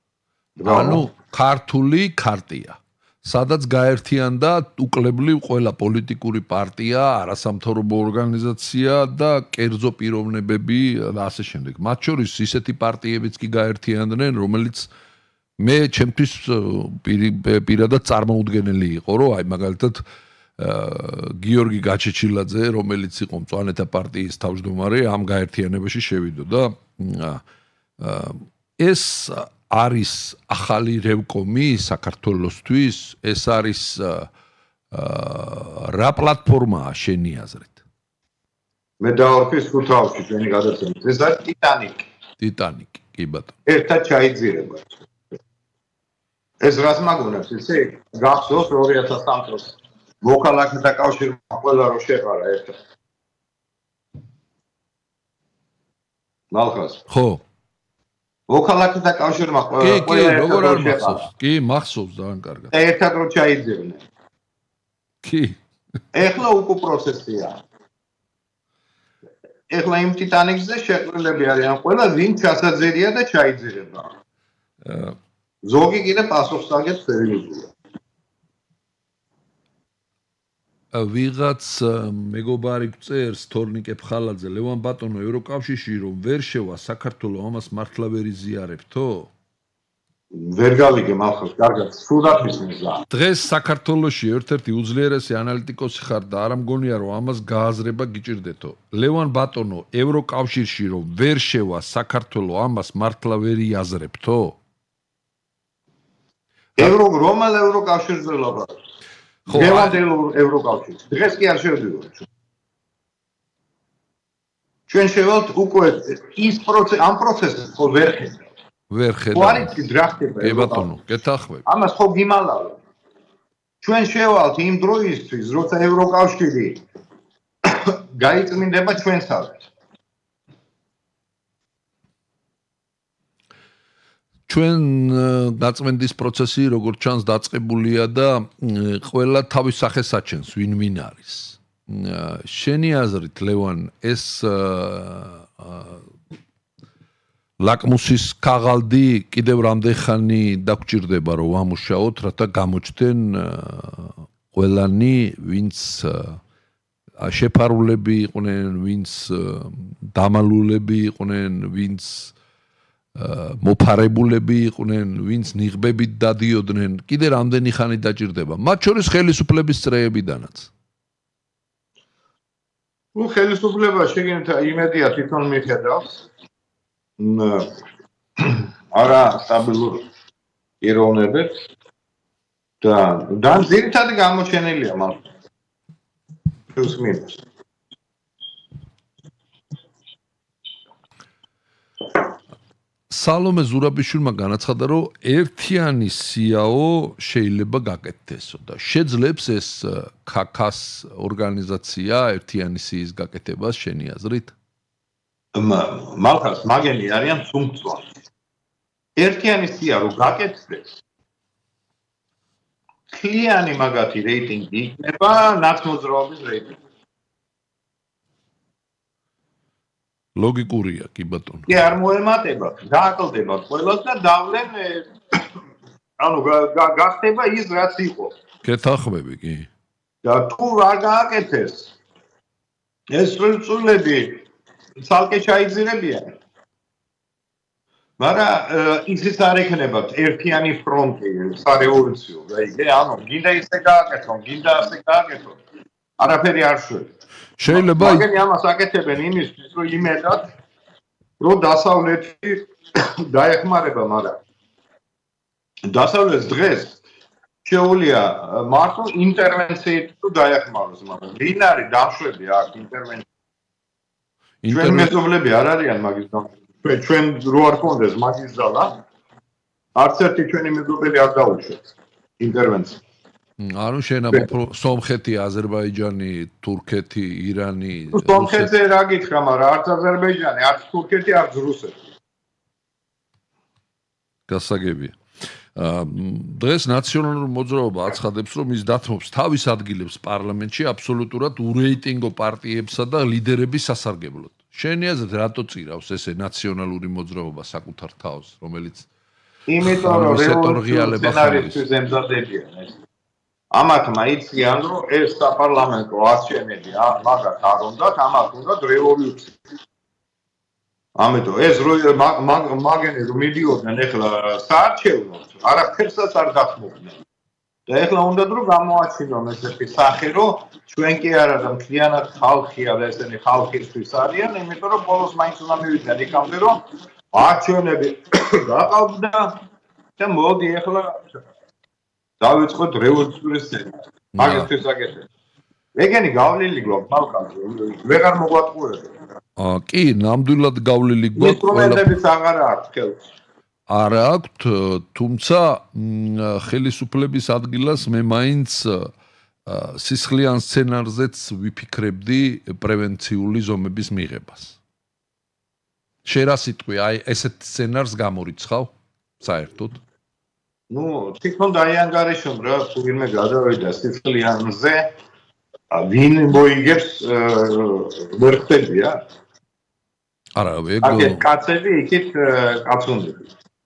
ანუ ქართული ქარტია. სადაც გაერთიანდა უკლებლივ ყველა პოლიტიკური პარტია, არასამთავრობო ორგანიზაცია და კერძო პიროვნებები და ასე შემდეგ. მათ შორის ისეთი პარტიებიც კი გაერთიანდნენ, რომელიც მე ჩემთვის პირადად წარმოუდგენელი იყო, რომ აი მაგალითად გიორგი გაჩეჩილაძე, რომელიც იყო მწვანეთა პარტიის თავმჯდომარე, ამ გაერთიანებაში შევიდოდა და ეს არის ახალი რევკომი საქართველოსთვის, ეს არის რა პლატფორმაა შენი აზრით? მე დავარქვის ხუთაოში ჩვენი გადაცემით. ეს არის ტიტანიკი. ტიტანიკი, კი ბატონო. ერთად ჩაიძირება. ეს რას მაგონებს, იცი? გახსოვს ორი ათას სამი წელს მოქალაქეთა კავშირმა ყველა რო შეყარა ერთად. მალხას. ხო. მოქალაქეთა კავშირმა ყველა როგორ არ მახსოვს? კი, მახსოვს ძალიან კარგად. ერთად რო ჩაიძირნენ. კი. ეხლა უკვე პროცესია. ეხლა იმ ტიტანიკზე შეყრილები არიან ყველა, ვინ ჩასაძერია და ჩაიძირება. ზოგი კიდე პასუხს აგებს სერიოზულად. ვიღაც მეგობარი გწერს თორნიკე ფხალაძე, ლევან ბატონო, ევროკავშირში რომ ვერ შევა საქართველოს ამას მართლა ვერ იზიარებთო? ვერ გავიგე მახოს, კარგად, სულად მისმენდა. დღეს საქართველოში ერთ-ერთი უძლიერესი ანალიტიკოსი ხარ და არ ამგონია რომ ამას გააზრება გიჭირდეთო. ლევან ბატონო, ევროკავშირში რომ ვერ შევა საქართველოს ამას მართლა ვერ იაზრებთო? ევრო რომელ ევროკავშირზე ლაპარაკობ? გევანდელ ევროკავშირში. დღეს კი არ შევდივართ. ჩვენ შევალთ უკვე ის პროცესი, ამ პროცესს ხო ვერ ხედავთ. ვერ ხედავთ. ყარიცი დრახტება. კი ბატონო, გეთახმები. ამას ხო გიმალავთ. ჩვენ შევალთ იმ დროისთვის, როცა ევროკავშირი გაიწმინდება ჩვენსავე. ჩვენ დაწმენდის პროცესი როგორც ჩანს დაწყებულია და ყველა თავის სახეს აჩენს ვინ ვინ არის. შენი აზრით ლევან ეს ლაკმუსის ქაღალდი კიდევ რამდენხანი დაგჭირდება რომ ამუშაოთ რათა გამოჩნდნენ ყველანი ვინც შეფარულები იყვნენ ვინც დამალულები იყვნენ ვინც მოფარებულები იყვნენ, ვინც ნიღბებით დადიოდნენ, კიდე რამდენი ხანი დაჭირდება. მათ შორის ხელისუფლების წრეებიდანაც. ნუ ხელისუფლება შეგენთა იმედია თვითონ მიხედავს. არა სტაბილურ ეროვნებებს და და ძირითადად გამოჩენილია მაგრამ პლუს მინუს. სალომე ზურაბიშვილმა განაცხადა, რომ ერთიანი სიაო შეიძლება გაკეთდეს და შეძლებს ეს ქაქას ორგანიზაცია ერთიანი სიის გაკეთებას შენი აზრით? მალხას მაგენი არიან ფუნქციონალი. ერთიანი სია რო გაკეთდეს ქლიანი მაგათი რეიტინგი იქნება ნაცმოძრაობის რეიტინგი. ლოგიკურია კი ბატონო. კი არ მოემატებათ, გააკლდებათ ყველას და დავლენ ანუ გახდება ის რაც იყო. გეთახმები კი. და თუ არ გააკეთეს ეს წვლილები ცალკე ჩაიძირებიან. მაგრამ ისიც არ ექნებათ ერთიანი ფრონტი სარევოლუციო, რაიმე, ანუ გინდა ისე გააკეთონ, გინდა ასე გააკეთონ. არაფერი არ შეიძლება. შეიძლება მაგენი ამას აკეთებენ იმისთვის, რომ იმედად რომ დასავლეთი დაეხმარება, მაგრამ დასავლეთს დღეს შეუძლია მარტო ინტერვენციით თუ დაეხმაროს, მაგრამ ვინ არის დამშვები აქ ინტერვენცია? ჩვენ მეზობლები არ არიან მაგის დამშვები. ჩვენ რო არ ქონდეს მაგის ძალა, არც ერთი ჩვენი მეზობელი არ დაუშვებს ინტერვენციას. ანუ შენა სომხეთი, აზერბაიჯანი, თურქეთი, ირანი. სომხეთზე რა გითხრა, მაგრამ არც აზერბაიჯანი, არც თურქეთი, არც რუსეთი. გასაგებია. დღეს ნაციონალური მოძრაობა აცხადებს, რომ ის დათმობს თავის ადგილებს პარლამენტში აბსოლუტურად ურეიტინგო პარტიებსა და ლიდერების სასარგებლოდ. შენი აზრით, რატო წირავს ესე ნაციონალური მოძრაობა საკუთარ თავს, რომელიც იმიტომ რომ რევოლუციური სცენარისთვის ემზადებიან ეს. ამათმა იციან რომ ეს საპარლამენტო არჩევნები მაგათ არ უნდათ, ამათ უნდათ რევოლუცია. ამიტომ ეს მაგენი რომ მიდიოდნენ ეხლა საარჩევნოდ, არაფერსაც არ დახმობდნენ. და ეხლა უნდათ რომ გამოაჩინონ ესეთი სახე, რომ ჩვენ კი არა და მთლიანად ხალხია და ესენი ხალხისთვის არიან, იმიტომ რომ ბოლოს მაინც უნდა მივიდნენ იქამდე, რომ არჩევნები გაყავდა და მოდი ეხლა დავიწყოთ რევოლუციური სცენარი. მაგისთვის აკეთებ. ეგენი გავლილი გვაქვს ხალხს, ვეღარ მოგვატყუებენ. აა კი, ნამდვილად გავლილი გვაქვს. ინსტრუმენტებიც აღარ აქვს ხელში. არა აქვთ, თუმცა ხელისუფლების ადგილას მე მაინც სისხლიან სცენარზეც ვიფიქრებდი პრევენციული ზომების მიღებას. შენ რა სიტყვი, აი ესეთ სცენარს გამორიცხავ საერთოდ? ნუ თვითონ დაიანგარიშო რა, თუ ვინმე გადავიდა სისხლიანზე, ვინ მოიგებს ვერ ხდებია? არა, ეგ კაცები იქით კაცუნდები.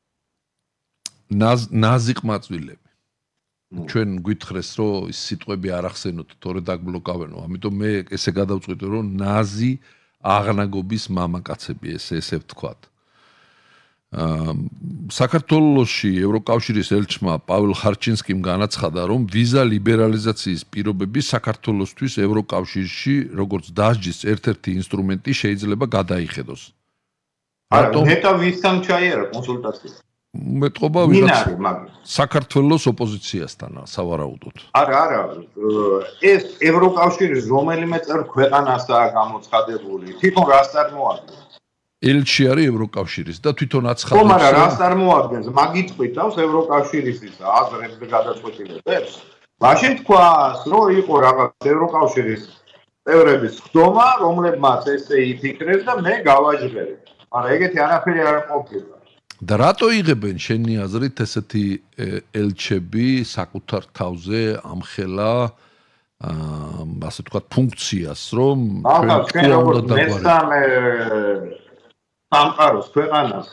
ნაზი ყმაწვილები. ჩვენ გვითხრეს რომ ის სიტყვები არ ახსენოთ, თორე დაგბლოკავენო. ამიტომ მე ესე გადავწყვიტე რომ ნაზი აღნაგობის მამაკაცები ესე ესე ვთქვათ. აა საქართველოში ევროკავშირის ელჩმა პაվել ხარჩინსკიმ განაცხადა რომ ვიზა ლიბერალიზაციის პირობები საქართველოსთვის ევროკავშირში როგორც დასჯის ერთ-ერთი ინსტრუმენტი შეიძლება გადაიხედოს. არა, ნეტა ვისთან ჩაიარა კონსულტაცია. მეტყობა ვიღაც საქართველოს ოპოზიციასთან სავარაუდოდ. არა, არა, ეს ევროკავშირის რომელიმე წევრ ქვეყანასაა გამოცხადებული. თვითონ რას წარმოადგენს? ელჩი არის ევროკავშირის და თვითონ აცხადებს. ხომ არა, რას წარმოადგენს? მაგით ყვითავს ევროკავშირის აზრებს და გადაწყვეტილებებს. მაშინ თქვას, რომ იყო რაღაც ევროკავშირის წევრების ხდომა, რომლებმაც ესე იფიქრეს და მე გავაჟღერებ. მაგრამ ეგეთი არაფერი არ ყოფილა. და რატო იღებენ შენი აზრით ესეთი ელჩები საკუთარ თავზე ამხელა აა ასე ვთქვათ ფუნქციას, რომ ჩვენ როგორც მესამე სამყაროს ქვეყანას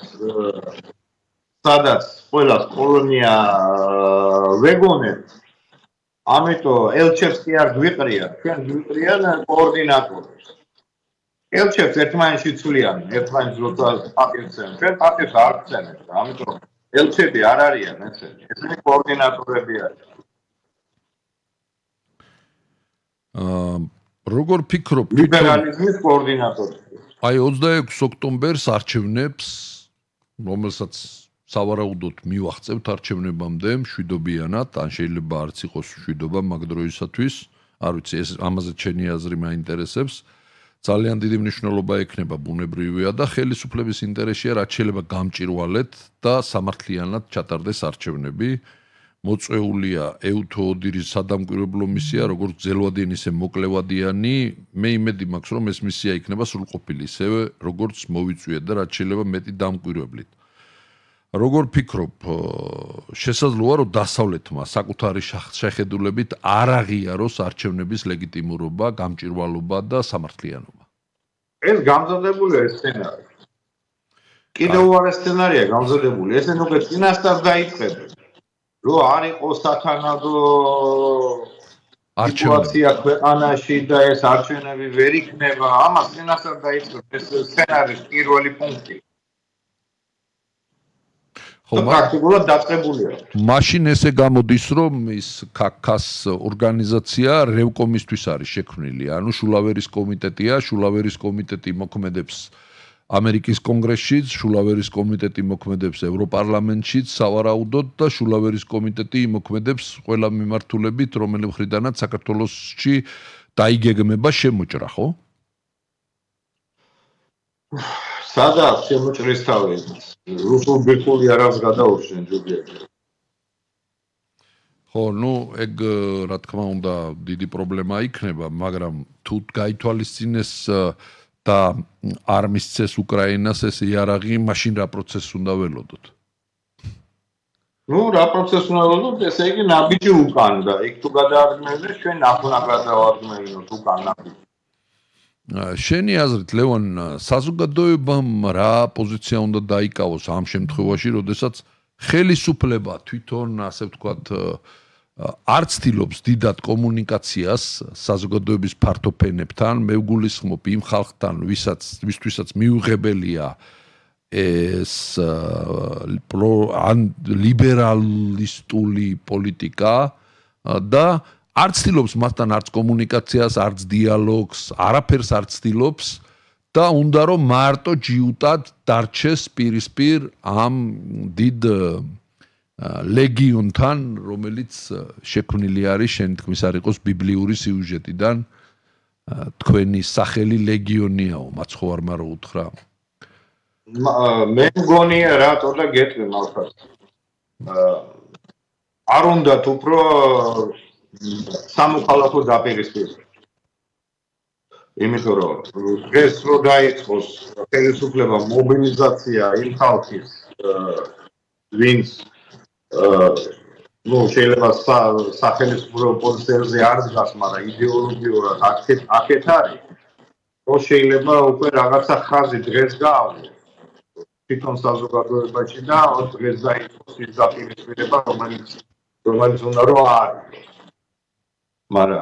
სადაც ყველას კოლონია ვეგონებს, ამიტომ ელჩებს კი არ გვიყრიან, ჩვენ გვიყრიან კოორდინატორებს. ელჩებს ერთმანეთში ცვლიან, ერთმანეთს როცა პატივს ცემენ, ჩვენ პატივს არ ვცემთ, ამიტომ ელჩები არ არიან ესენი, ესენი კოორდინატორები არიან. აა როგორ ფიქრობ, ლიბერალიზმის კოორდინატორები. აი ოცდაექვსი ოქტომბერს არჩევნებს, რომელსაც სავარაუდოდ მივახცევთ არჩევნებამდე მშვიდობიანად, ან შეიძლება არც იყოს მშვიდობა მაგ დროისათვის, არ ვიცი, ეს ამაზე ჩემი აზრი მაინტერესებს. ძალიან დიდი მნიშვნელობა ექნება ბუნებრივია და ხელისუფლების ინტერესია რაც შეიძლება გამჭირვალეთ და სამართლიანად ჩატარდეს არჩევნები. მოწვეულია ეუთო ოდირის სადამკვირვებლო მისია, როგორც გზელვადიანი, ისე მოკლევადიანი. მე იმედი მაქვს, რომ ეს მისია იქნება სრულყოფილი, ისევე როგორც მოვიწვიეთ და რაც შეიძლება მეტი დამკვირვებლით. როგორ ფიქრობ, შესაძლოა რომ დასავლეთმა საკუთარი შეხედულებით არ აღიაროს არჩევნების ლეგიტიმურობა, გამჭირვალობა და სამართლიანობა? ეს გამზადებულია სცენარი. კიდევ უარი სცენარია გამზადებული, ესენ უკვე წინასწარ დაიწყებენ. რომ არ იყოს სათანადო სიტუაცია ქვეყანაში და ეს არჩევნები ვერ იქნება, ამას წინასწარ დაიწყებენ, ეს სცენარის პირველი პუნქტი. პრაქტიკულად დაწყებულია. მაშინ ესე გამოდის, რომ ის ქაქას ორგანიზაცია რევკომისთვის არის შექმნილი, ანუ შულავერის კომიტეტია, შულავერის კომიტეტი მოქმედებს ამერიკის კონგრესშიც, შულავერის კომიტეტი მოქმედებს ევროპარლამენტშიც სავარაუდოდ და შულავერის კომიტეტი მოქმედებს ყველა მიმართულებით, რომელი მხრიდანაც საქართველოსში დაიგეგმება შემოჭრა, ხო? სადაც შემოჭრის თავი რუსულ ბირთვული არავს გადაურჩნენ ჯობია. ხო, ნუ ეგ რა თქმა უნდა დიდი პრობლემა იქნება, მაგრამ თუ გაითვალისწინეს და არ მისცეს უკრაინას ეს იარაღი, მაშინ რა პროცესს უნდა ველოდოთ? ნუ რა პროცესს უნდა ველოდოთ, ესე იგი ნაბიჯი უკან და იქ თუ გადაარგმევდნენ, ჩვენ ნახუნა გადავარგმევინოთ უკან ნაბიჯი. შენი აზრით, ლევან, საზოგადოებამ რა პოზიცია უნდა დაიკავოს ამ შემთხვევაში, როდესაც ხელისუფლება თვითონ ასე ვთქვათ არ ცდილობს დიდად კომუნიკაციას საზოგადოების ფართოფენებთან, მე ვგულისხმობ იმ ხალხთან, ვისაც ვისთვისაც მიუღებელია ეს ან ლიბერალისტული პოლიტიკა და არ ცდილობს მასთან არც კომუნიკაციას, არც დიალოგს, არაფერს არ ცდილობს და უნდა რომ მარტო ჯიუტად დარჩეს პირისპირ ამ დიდ ლეგიონთან, რომელიც შექმნილი არის შენ თქმის არ იყოს ბიბლიური სიუჟეტიდან, თქვენი სახელი ლეგიონიაო, მაცხოვარმა რო უთხრა. მე მგონია რატო და გეტყვი მალხას. არ უნდათ უფრო სამოქალაქო დაპირისპირება. იმიტომ რომ დღეს რო დაიწყოს ხელისუფლება მობილიზაცია იმ ხალხის ვინც ну, შეიძლება სახელმწიფო პოზიციაზე არ დგას, მაგრამ იდეოლოგიურად აქეთ არის. რომ შეიძლება უკვე რაღაცა ხაზი დღეს გაავლოს. თვითონ საზოგადოებაში და დღეს დაიწყოს ის დაპირისპირება, რომელიც რომელიც უნდა რომ არის. მაგრამ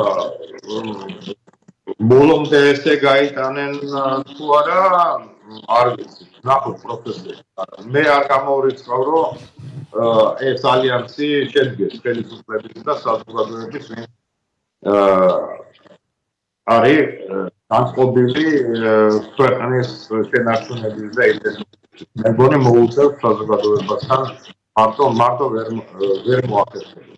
ბოლომდე ესე გაიტანენ თუ არა, არ ვიცი, ნახოთ პროფესორი. მე არ გამოვრიცხავ, რომ ეს ალიანსი შედგეს ხელისუფლების და საზოგადოების ვინც არის განწყობილი ქვეყნის შენარჩუნების და ინტერესების. მე მგონი მოუწევს საზოგადოებასთან მარტო მარტო ვერ ვერ მოახერხებინათ.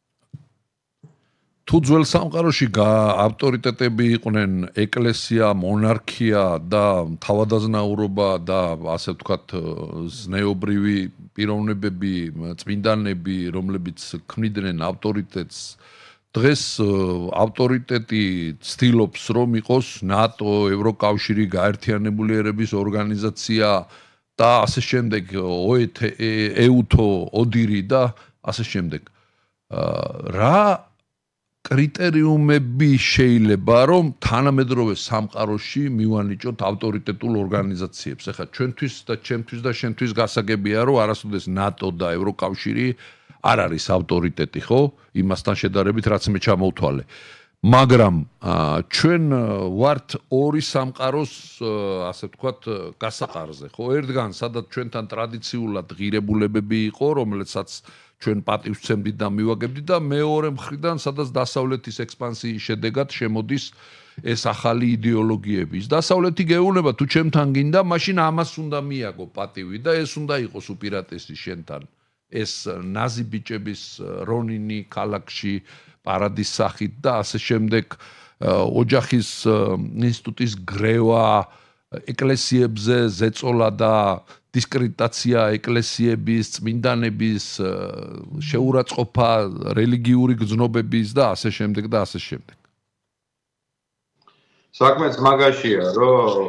თუ ძველ სამყაროში ავტორიტეტები იყვნენ ეკლესია, მონარქია და თავადაზნაურობა და ასე ვთქვათ ზნეობრივი პიროვნებები, წმინდანები, რომლებიც ქმნიდნენ ავტორიტეტს, დღეს ავტორიტეტი ცდილობს რომ იყოს ნატო, ევროკავშირი, გაერთიანებული ერების ორგანიზაცია და ასე შემდეგ, ეუთო, ოდირი და ასე შემდეგ. რა კრიტერიუმები შეიძლება რომ თანამედროვე სამყაროში მივანიჭოთ ავტორიტეტულ ორგანიზაციებს. ეხლა ჩვენთვის და ჩემთვის და შენთვის გასაგებია რომ არასოდეს ნატო და ევროკავშირი არ არის ავტორიტეტი, ხო? იმასთან შედარებით რაც მე ჩამოვთვალე. მაგრამ ჩვენ ვართ ორი სამყაროს ასე ვთქვათ გასაყარზე, ხო? ერთგან სადაც ჩვენთან ტრადიციულად ღირებულებები იყო, რომელსაც ჩვენ პატივს ვცემდით და მივაგებდით და მეორე მხრიდან სადაც დასავლეთის ექსპანსიის შედეგად შემოდის ეს ახალი იდეოლოგიები. დასავლეთი გეუბნება თუ ჩემთან გინდა, მაშინ ამას უნდა მიაგო პატივი და ეს უნდა იყოს უპირატესი შენთან. ეს ნაზი ბიჭების რონინი ქალაქში პარადის სახით და ასე შემდეგ ოჯახის ინსტიტუტის გრევა, ეკლესიებზე ზეწოლა და დისკრედიტაცია ეკლესიების, წმინდანების, შეურაცხყოფა რელიგიური გრძნობების და ასე შემდეგ და ასე შემდეგ. საქმეც მაგაშია, რომ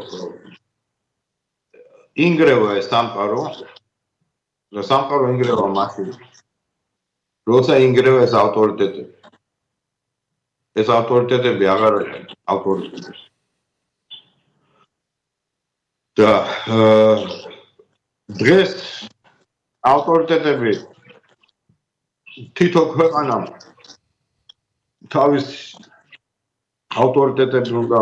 ინგრევა ეს სამყარო და სამყარო ინგრევა მაშინ, როცა ინგრევა ეს ავტორიტეტები. ეს ავტორიტეტები აღარ არის ავტორიტეტები. და დღეს ავტორიტეტები თითო ქვეყანამ თავის ავტორიტეტები უნდა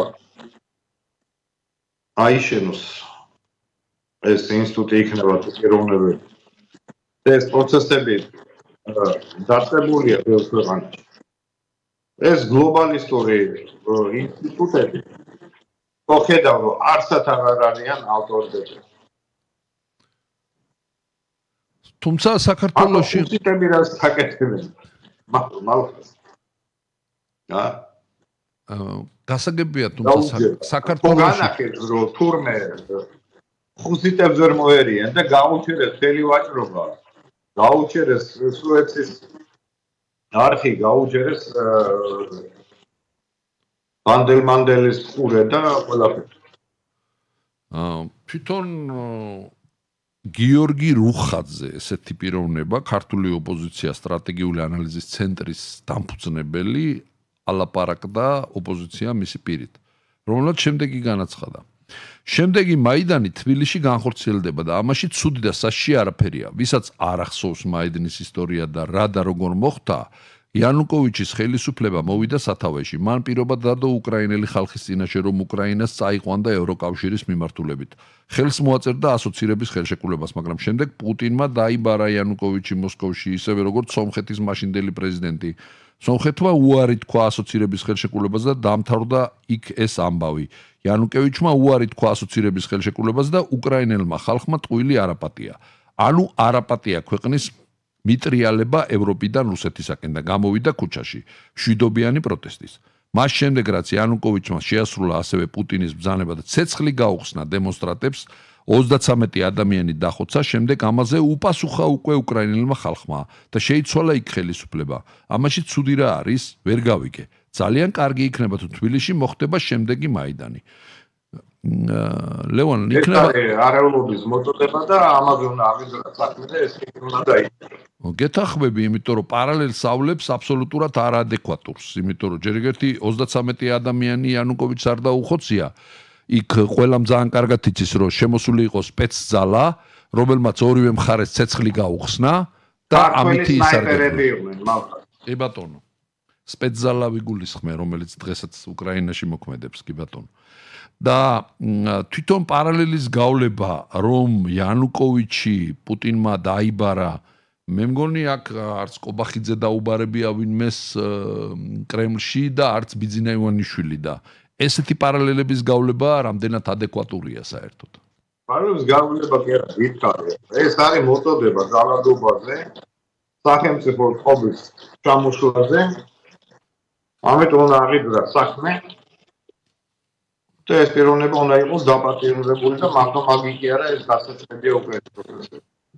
აიშენოს. ეს ინსტიტუტი იქნება პიროვნებები. ეს პროცესები დაწყებულია ბევრ ქვეყანაში. ეს გლობალისტური ინსტიტუტები მოხედავ რომ არსად აღარ არიან ავტორიტეტები. თუმცა საქართველოში ინსტიტუტები რას საკეთებენ? მალხას. და გასაგებია თუმცა საქართველოში განახეთ რომ თურმე ხუსიტებს ვერ მოერიან და გაუჩერეს მთელი ვაჭრობა. გაუჩერეს სუეცის არხი, გაუჩერეს ბანდელ-მანდელის ყურე და ყველაფერი. თვითონ გიორგი რუხაძე, ესეთი პიროვნება, ქართული ოპოზიცია სტრატეგიული ანალიზის ცენტრის დამფუძნებელი, ალაპარაკდა ოპოზიცია მისი პირით, რომელსაც შემდეგი განაცხადა. შემდეგი მაიდანი თბილისში განხორციელდება და ამაში ცუდი და საშიში არაფერია. ვისაც არ ახსოვს მაიდნის ისტორია და რა და როგორ მოხდა, იანუკოვიჩის ხელისუფლება მოვიდა სათავეში. მან პირობა დადო უკრაინელი ხალხის წინაშე, რომ უკრაინას წაიყვანდა ევროკავშირის მიმართულებით. ხელს მოაწერდა ასოცირების ხელშეკრულებას, მაგრამ შემდეგ პუტინმა დაიბარა იანუკოვიჩი მოსკოვში, ისევე როგორც სომხეთის მაშინდელი პრეზიდენტი. სომხეთმა უარი თქვა ასოცირების ხელშეკრულებას და დამთავრდა იქ ეს ამბავი. იანუკოვიჩმა უარი თქვა ასოცირების ხელშეკრულებას და უკრაინელმა ხალხმა ტყუილი არაპატია. ანუ არაპატია ქვეყნის მიტრიალება ევროპიდან რუსეთისაკენ და გამოვიდა ქუჩაში შვიდობიანი პროტესტის. მას შემდეგ რაც იანუკოვიჩმა შეასრულა ასევე პუტინის ბრძანება და ცეცხლი გაუხსნა დემონსტრანტებს, ოცდაცამეტი ადამიანი დახოცა, შემდეგ ამაზე უპასუხა უკვე უკრაინელმა ხალხმა და შეიცვალა იქ ხელისუფლება. ამაში ცუდი რა არის? ვერ გავიგე. ძალიან კარგი იქნება თუ თბილისში მოხდება შემდეგი მაიდანი. ლევან, იქნება არეულობის მოწოდება და ამაზე უნდა აღიძრას საქმე და ეს უნდა დაიწყოს. გეთახმები, იმიტომ რომ პარალელ სწავლებს აბსოლუტურად არაადეკვატურს, იმიტომ რომ ჯერ ერთი ოცდაცამეტი ადამიანი იანუკოვიჩს არ დაუხოცია. იქ ყველამ ძალიან კარგად იცის, რომ შემოსული იყო სპეცძალა, რომელმაც ორივე მხარეს ცეცხლი გაუხსნა და ამითი ისარგებლა. კი ბატონო. სპეცძალა ვიგულისხმე, რომელიც დღესაც უკრაინაში მოქმედებს, კი ბატონო. და თვითონ პარალელის გავლება, რომ იანუკოვიჩი პუტინმა დაიბარა, მე მგონი აქ არც კობახიძე დაუბარებია ვინმეს კრემლში და არც ბიძინა ივანიშვილი და ესეთი პარალელების გავლება რამდენად ადეკვატურია საერთოდ. პარალელის გავლება კი არა, ვითხარი. ეს არის მოწოდება ძალადობაზე, სახელმწიფო წყობის ჩამოშლაზე. ამიტომ უნდა აღიძრას საქმე. და ეს პიროვნება უნდა იყოს დაპატიმრებული და მარტო მაგი კი არა, ეს დასაწყებია უკრაინაში.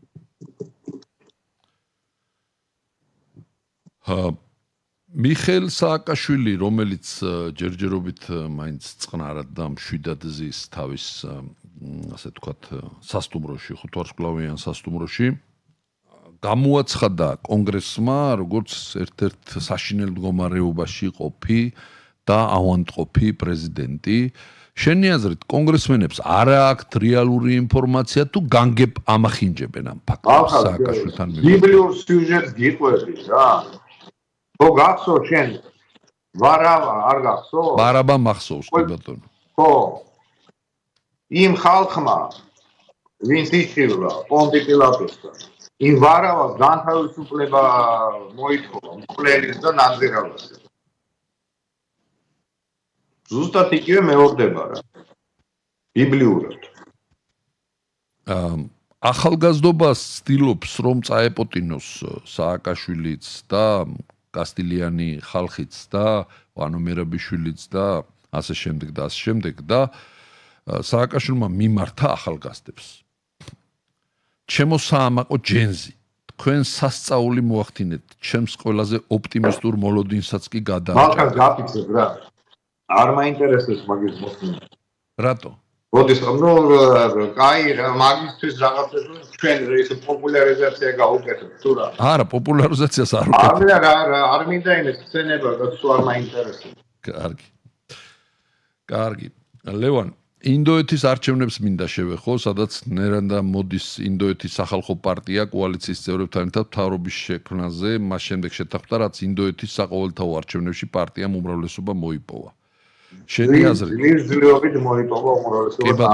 მიხეილ სააკაშვილი, რომელიც ჯერჯერობით მაინც წყნარად და მშვიდად ზის თავის, ასე ვთქვათ, სასტუმროში, ხუთვარსკვლავიან სასტუმროში, გამოაცხადა კონგრესმა, როგორც ერთ-ერთ საშინელ მდგომარეობაში ყოფი და ავადმყოფი პრეზიდენტი. შენი აზრით, კონგრესმენებს არ აქვთ რეალური ინფორმაცია თუ განგებ ამახინჯებენ ამ ფაქტს სააკაშვილთან მიმართ? ბიბლიურ სიუჟეტს გიყვები რა. ხო გახსოვს შენ? ვარავა არ გახსოვს? ვარაბა მახსოვს, კი ბატონო. ხო. იმ ხალხმა, ვინც იშილა პონტი პილატოსთან, იმ ვარავას განთავისუფლება მოითხოვა მკვლელის და ნაძირავას. ზუსტად იგივე მეორდება რა. ბიბლიურად. ახალგაზრდობას ცდილობს რომ წაეპოტინოს სააკაშვილიც და კასტილიანი ხალხიც და ვანო მერაბიშვილიც და ასე შემდეგ და ასე შემდეგ და სააკაშვილმა მიმართა ახალგაზრდებს. ჩემო საამაყო ჯენზი, თქვენ სასწაული მოახდინეთ, ჩემს ყველაზე ოპტიმისტურ მოლოდინსაც კი გადააჭერთ. მაგას გაფიცებ რა. არ მაინტერესებს მაგის მოსმენა. რატო? როდის ნუ კაი მაგისტრის რაღაცას ჩვენ ეს პოპულარიზაცია გაუკეთებთ თუ რა? არა, პოპულარიზაციას არ უკეთებ. არა, არ მინდა იმის ხსენება, რაც არ მაინტერესებს. კარგი. კარგი. ლევან, ინდოეთის არჩევნებს მინდა შევეხო, სადაც ნერანდა მოდის ინდოეთის სახალხო პარტია კოალიციის წევრებთან ერთად მთავრობის შექმნაზე, მას შემდეგ შეთანხმდა, რაც ინდოეთის საყოველთაო არჩევნებში პარტიამ უმრავლესობა მოიპოვა. შენი აზრით? ძლიერობით მოიპოვა უმრავლესობა.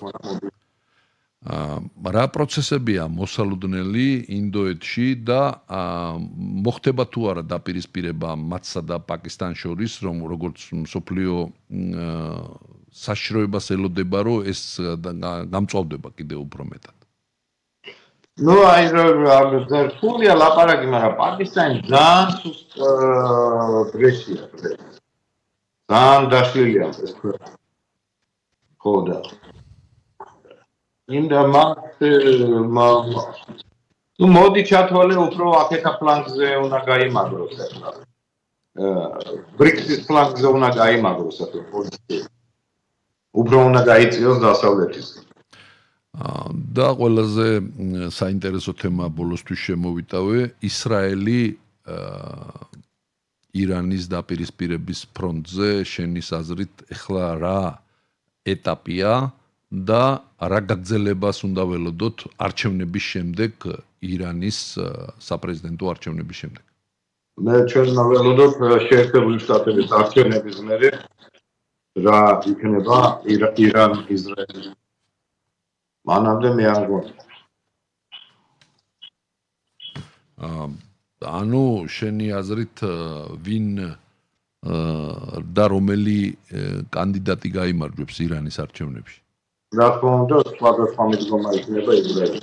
რა პროცესებია მოსალოდნელი ინდოეთში და მოხდება თუ არა დაპირისპირება მათსა და პაკისტანს შორის, რომ როგორც მსოფლიო საშიშროებას ელოდება, რომ ეს გამწვავდება კიდევ უფრო მეტად. ნუ აი რთულია ლაპარაკი, მაგრამ პაკისტანი ძალიან სუსტ დრეშია. ძალიან დაშლილია ეს ქვეყანა. ხო და ინდა მათ ნუ მოდი ჩათვალე უფრო აქეთა ფლანგზე უნდა გაიმაგროს ახლა. ბრიქსის ფლანგზე უნდა გაიმაგროს ახლა პოზიცია. უფრო უნდა გაიწიოს დასავლეთისკენ. და ყველაზე საინტერესო თემა ბოლოსთვის შემოვიტავე, ისრაელი ირანის დაპირისპირების ფრონტზე შენის აზრით ეხლა რა ეტაპია და რა გაგრძელებას უნდა ველოდოთ არჩევნების შემდეგ ირანის საპრეზიდენტო არჩევნების შემდეგ. მე ჩვენ ველოდოთ შეერთებული შტატების არჩევნების მერე რა იქნება ირან ისრაელი. მანამდე მე არ მგონია. ანუ შენი აზრით ვინ და რომელი კანდიდატი გაიმარჯვებს ირანის არჩევნებში? რა თქმა უნდა, სხვადასხვა მიდგომა იქნება ისრაელის.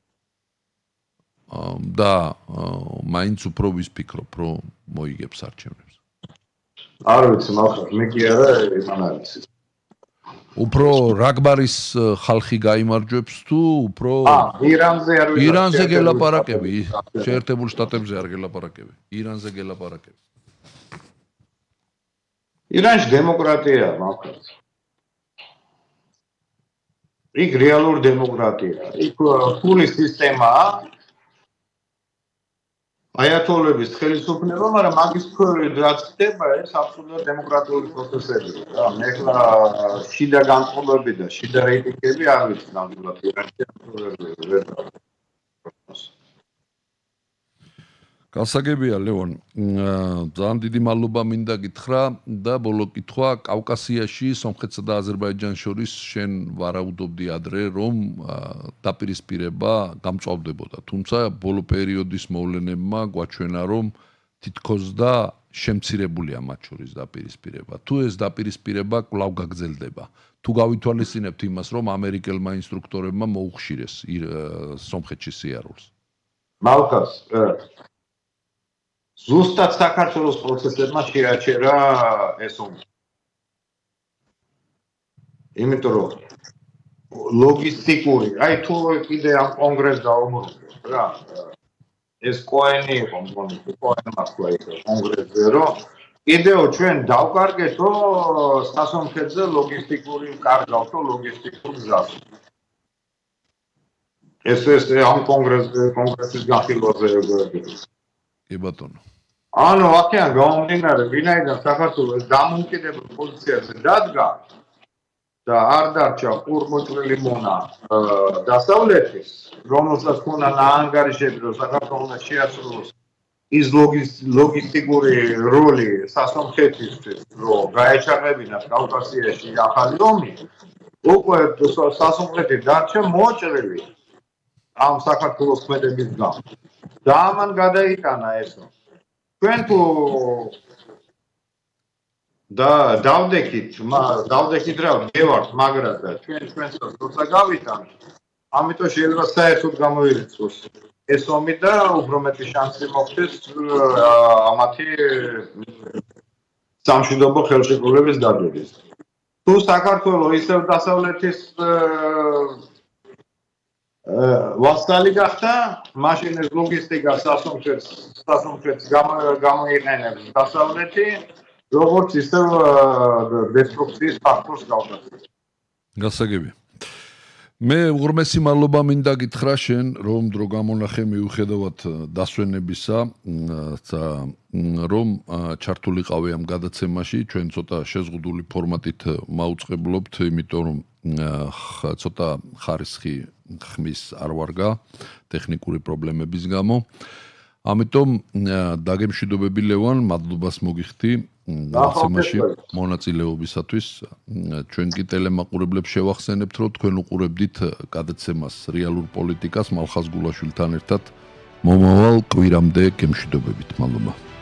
და მაინც უფრო ვის ფიქრობ, რომ მოიგებს არჩევნებს? არ ვიცი, მაგრამ მე კი არა იმან არის. უფრო რაგბარის ხალხი გაიმარჯვებს თუ უფრო ირანზე არ ვიცი. ირანზე გელაპარაკები, შეერთებულ შტატებზე არ გელაპარაკები. ირანზე გელაპარაკები. ირანში დემოკრატია მაქვს. იქ რეალური დემოკრატია. იქ ფული სისტემაა. აიათოლების ხელისუფლება, მაგრამ მაგის ქვეშ რაც ხდება, ეს აბსოლუტურად დემოკრატიული პროცესებია. რა, მე ხლა შიდა განწყობები და შიდა რეიტინგები არ ვიცი ნამდვილად ირანში. გასაგებია ლევონ, ძალიან დიდი მადლობა მინდა გითხრა და ბოლო კითხვა, კავკასიაში სომხეთსა და აზერბაიჯანს შორის შენ ვარაუდობდი ადრე, რომ დაპირისპირება გამწვავდებოდა. თუმცა ბოლო პერიოდის მოვლენებმა გვაჩვენა, რომ თითქოს და შემცირებულია მათ შორის დაპირისპირება. თუ ეს დაპირისპირება კვლავ გაგრძელდება, თუ გავითვალისწინებთ იმას, რომ ამერიკელმა ინსტრუქტორებმა მოუხშირეს სომხეთში სიარულს. მალკას ზუსტად საქართველოს პროცესებმა შეაჩერა ეს ომი. იმიტომ რომ ლოგისტიკური, აი თუ კიდე ამ კონგრესს დაუმორჩილებ რა. ეს კოენი იყო, მგონი, კოენმა თქვა იქ კონგრესზე, რომ კიდევ ჩვენ დავკარგეთ, რომ სასომხეთზე ლოგისტიკური კარგავთ, ლოგისტიკურ გზას. ეს ეს ამ კონგრესზე კონგრესის განხილვაზე კი ბატონო. ანუ აქედან გამომდინარე, ვინაიდან საქართველოს დამოუკიდებელ პოზიციაზე დადგა და არ დარჩა ყურმოჭრილი მონა დასავლეთის, რომელსაც უნდა ნაანგარიშები, რომ საქართველოს შეასრულოს ის ლოგისტიკური როლი სასომხეთისთვის, რომ გაეჩაღებინათ კავკასიაში ახალი ომი, უკვე სასომხეთი დარჩა მოჭრილი ამ საქართველოს ქმედების გამო. და ამან გადაიტანა ესო. ჩვენ თუ და დავდექით, დავდექით რა, მევართ მაგრად და ჩვენ ჩვენსაც როცა გავიტანთ, ამიტომ შეიძლება საერთოდ გამოირიცხოს ეს ომი და უფრო მეტი შანსი მოხდეს ამათი სამშვიდობო ხელშეკრულების დადების. თუ საქართველოს ისევ დასავლეთის ვასალი გახდა, მაშინ ეს ლოგისტიკა სასომხეთს სასომხეთს გამოიყენებს დასავლეთი, როგორც ისევ დესტრუქციის ფაქტორს გავდაცვით. გასაგებია. მე უღრმესი მადლობა მინდა გითხრა შენ, რომ დრო გამონახე მიუხედავად დასვენებისა, რომ ჩართულიყავი ამ გადაცემაში, ჩვენ ცოტა შეზღუდული ფორმატით მაუწყებლობთ, იმიტომ რომ ცოტა ხარისხი ხმის არ ვარგა ტექნიკური პრობლემების გამო. ამიტომ დაგემშვიდობები ლევან, მადლობას მოგიხდი გადაცემაში მონაწილეობისათვის. ჩვენ კი ტელემაყურებლებს შევახსენებთ, რომ თქვენ უყურებდით გადაცემას რეალურ პოლიტიკას მალხაზ გულაშვილთან ერთად. მომავალ კვირამდე გემშვიდობებით. მადლობა.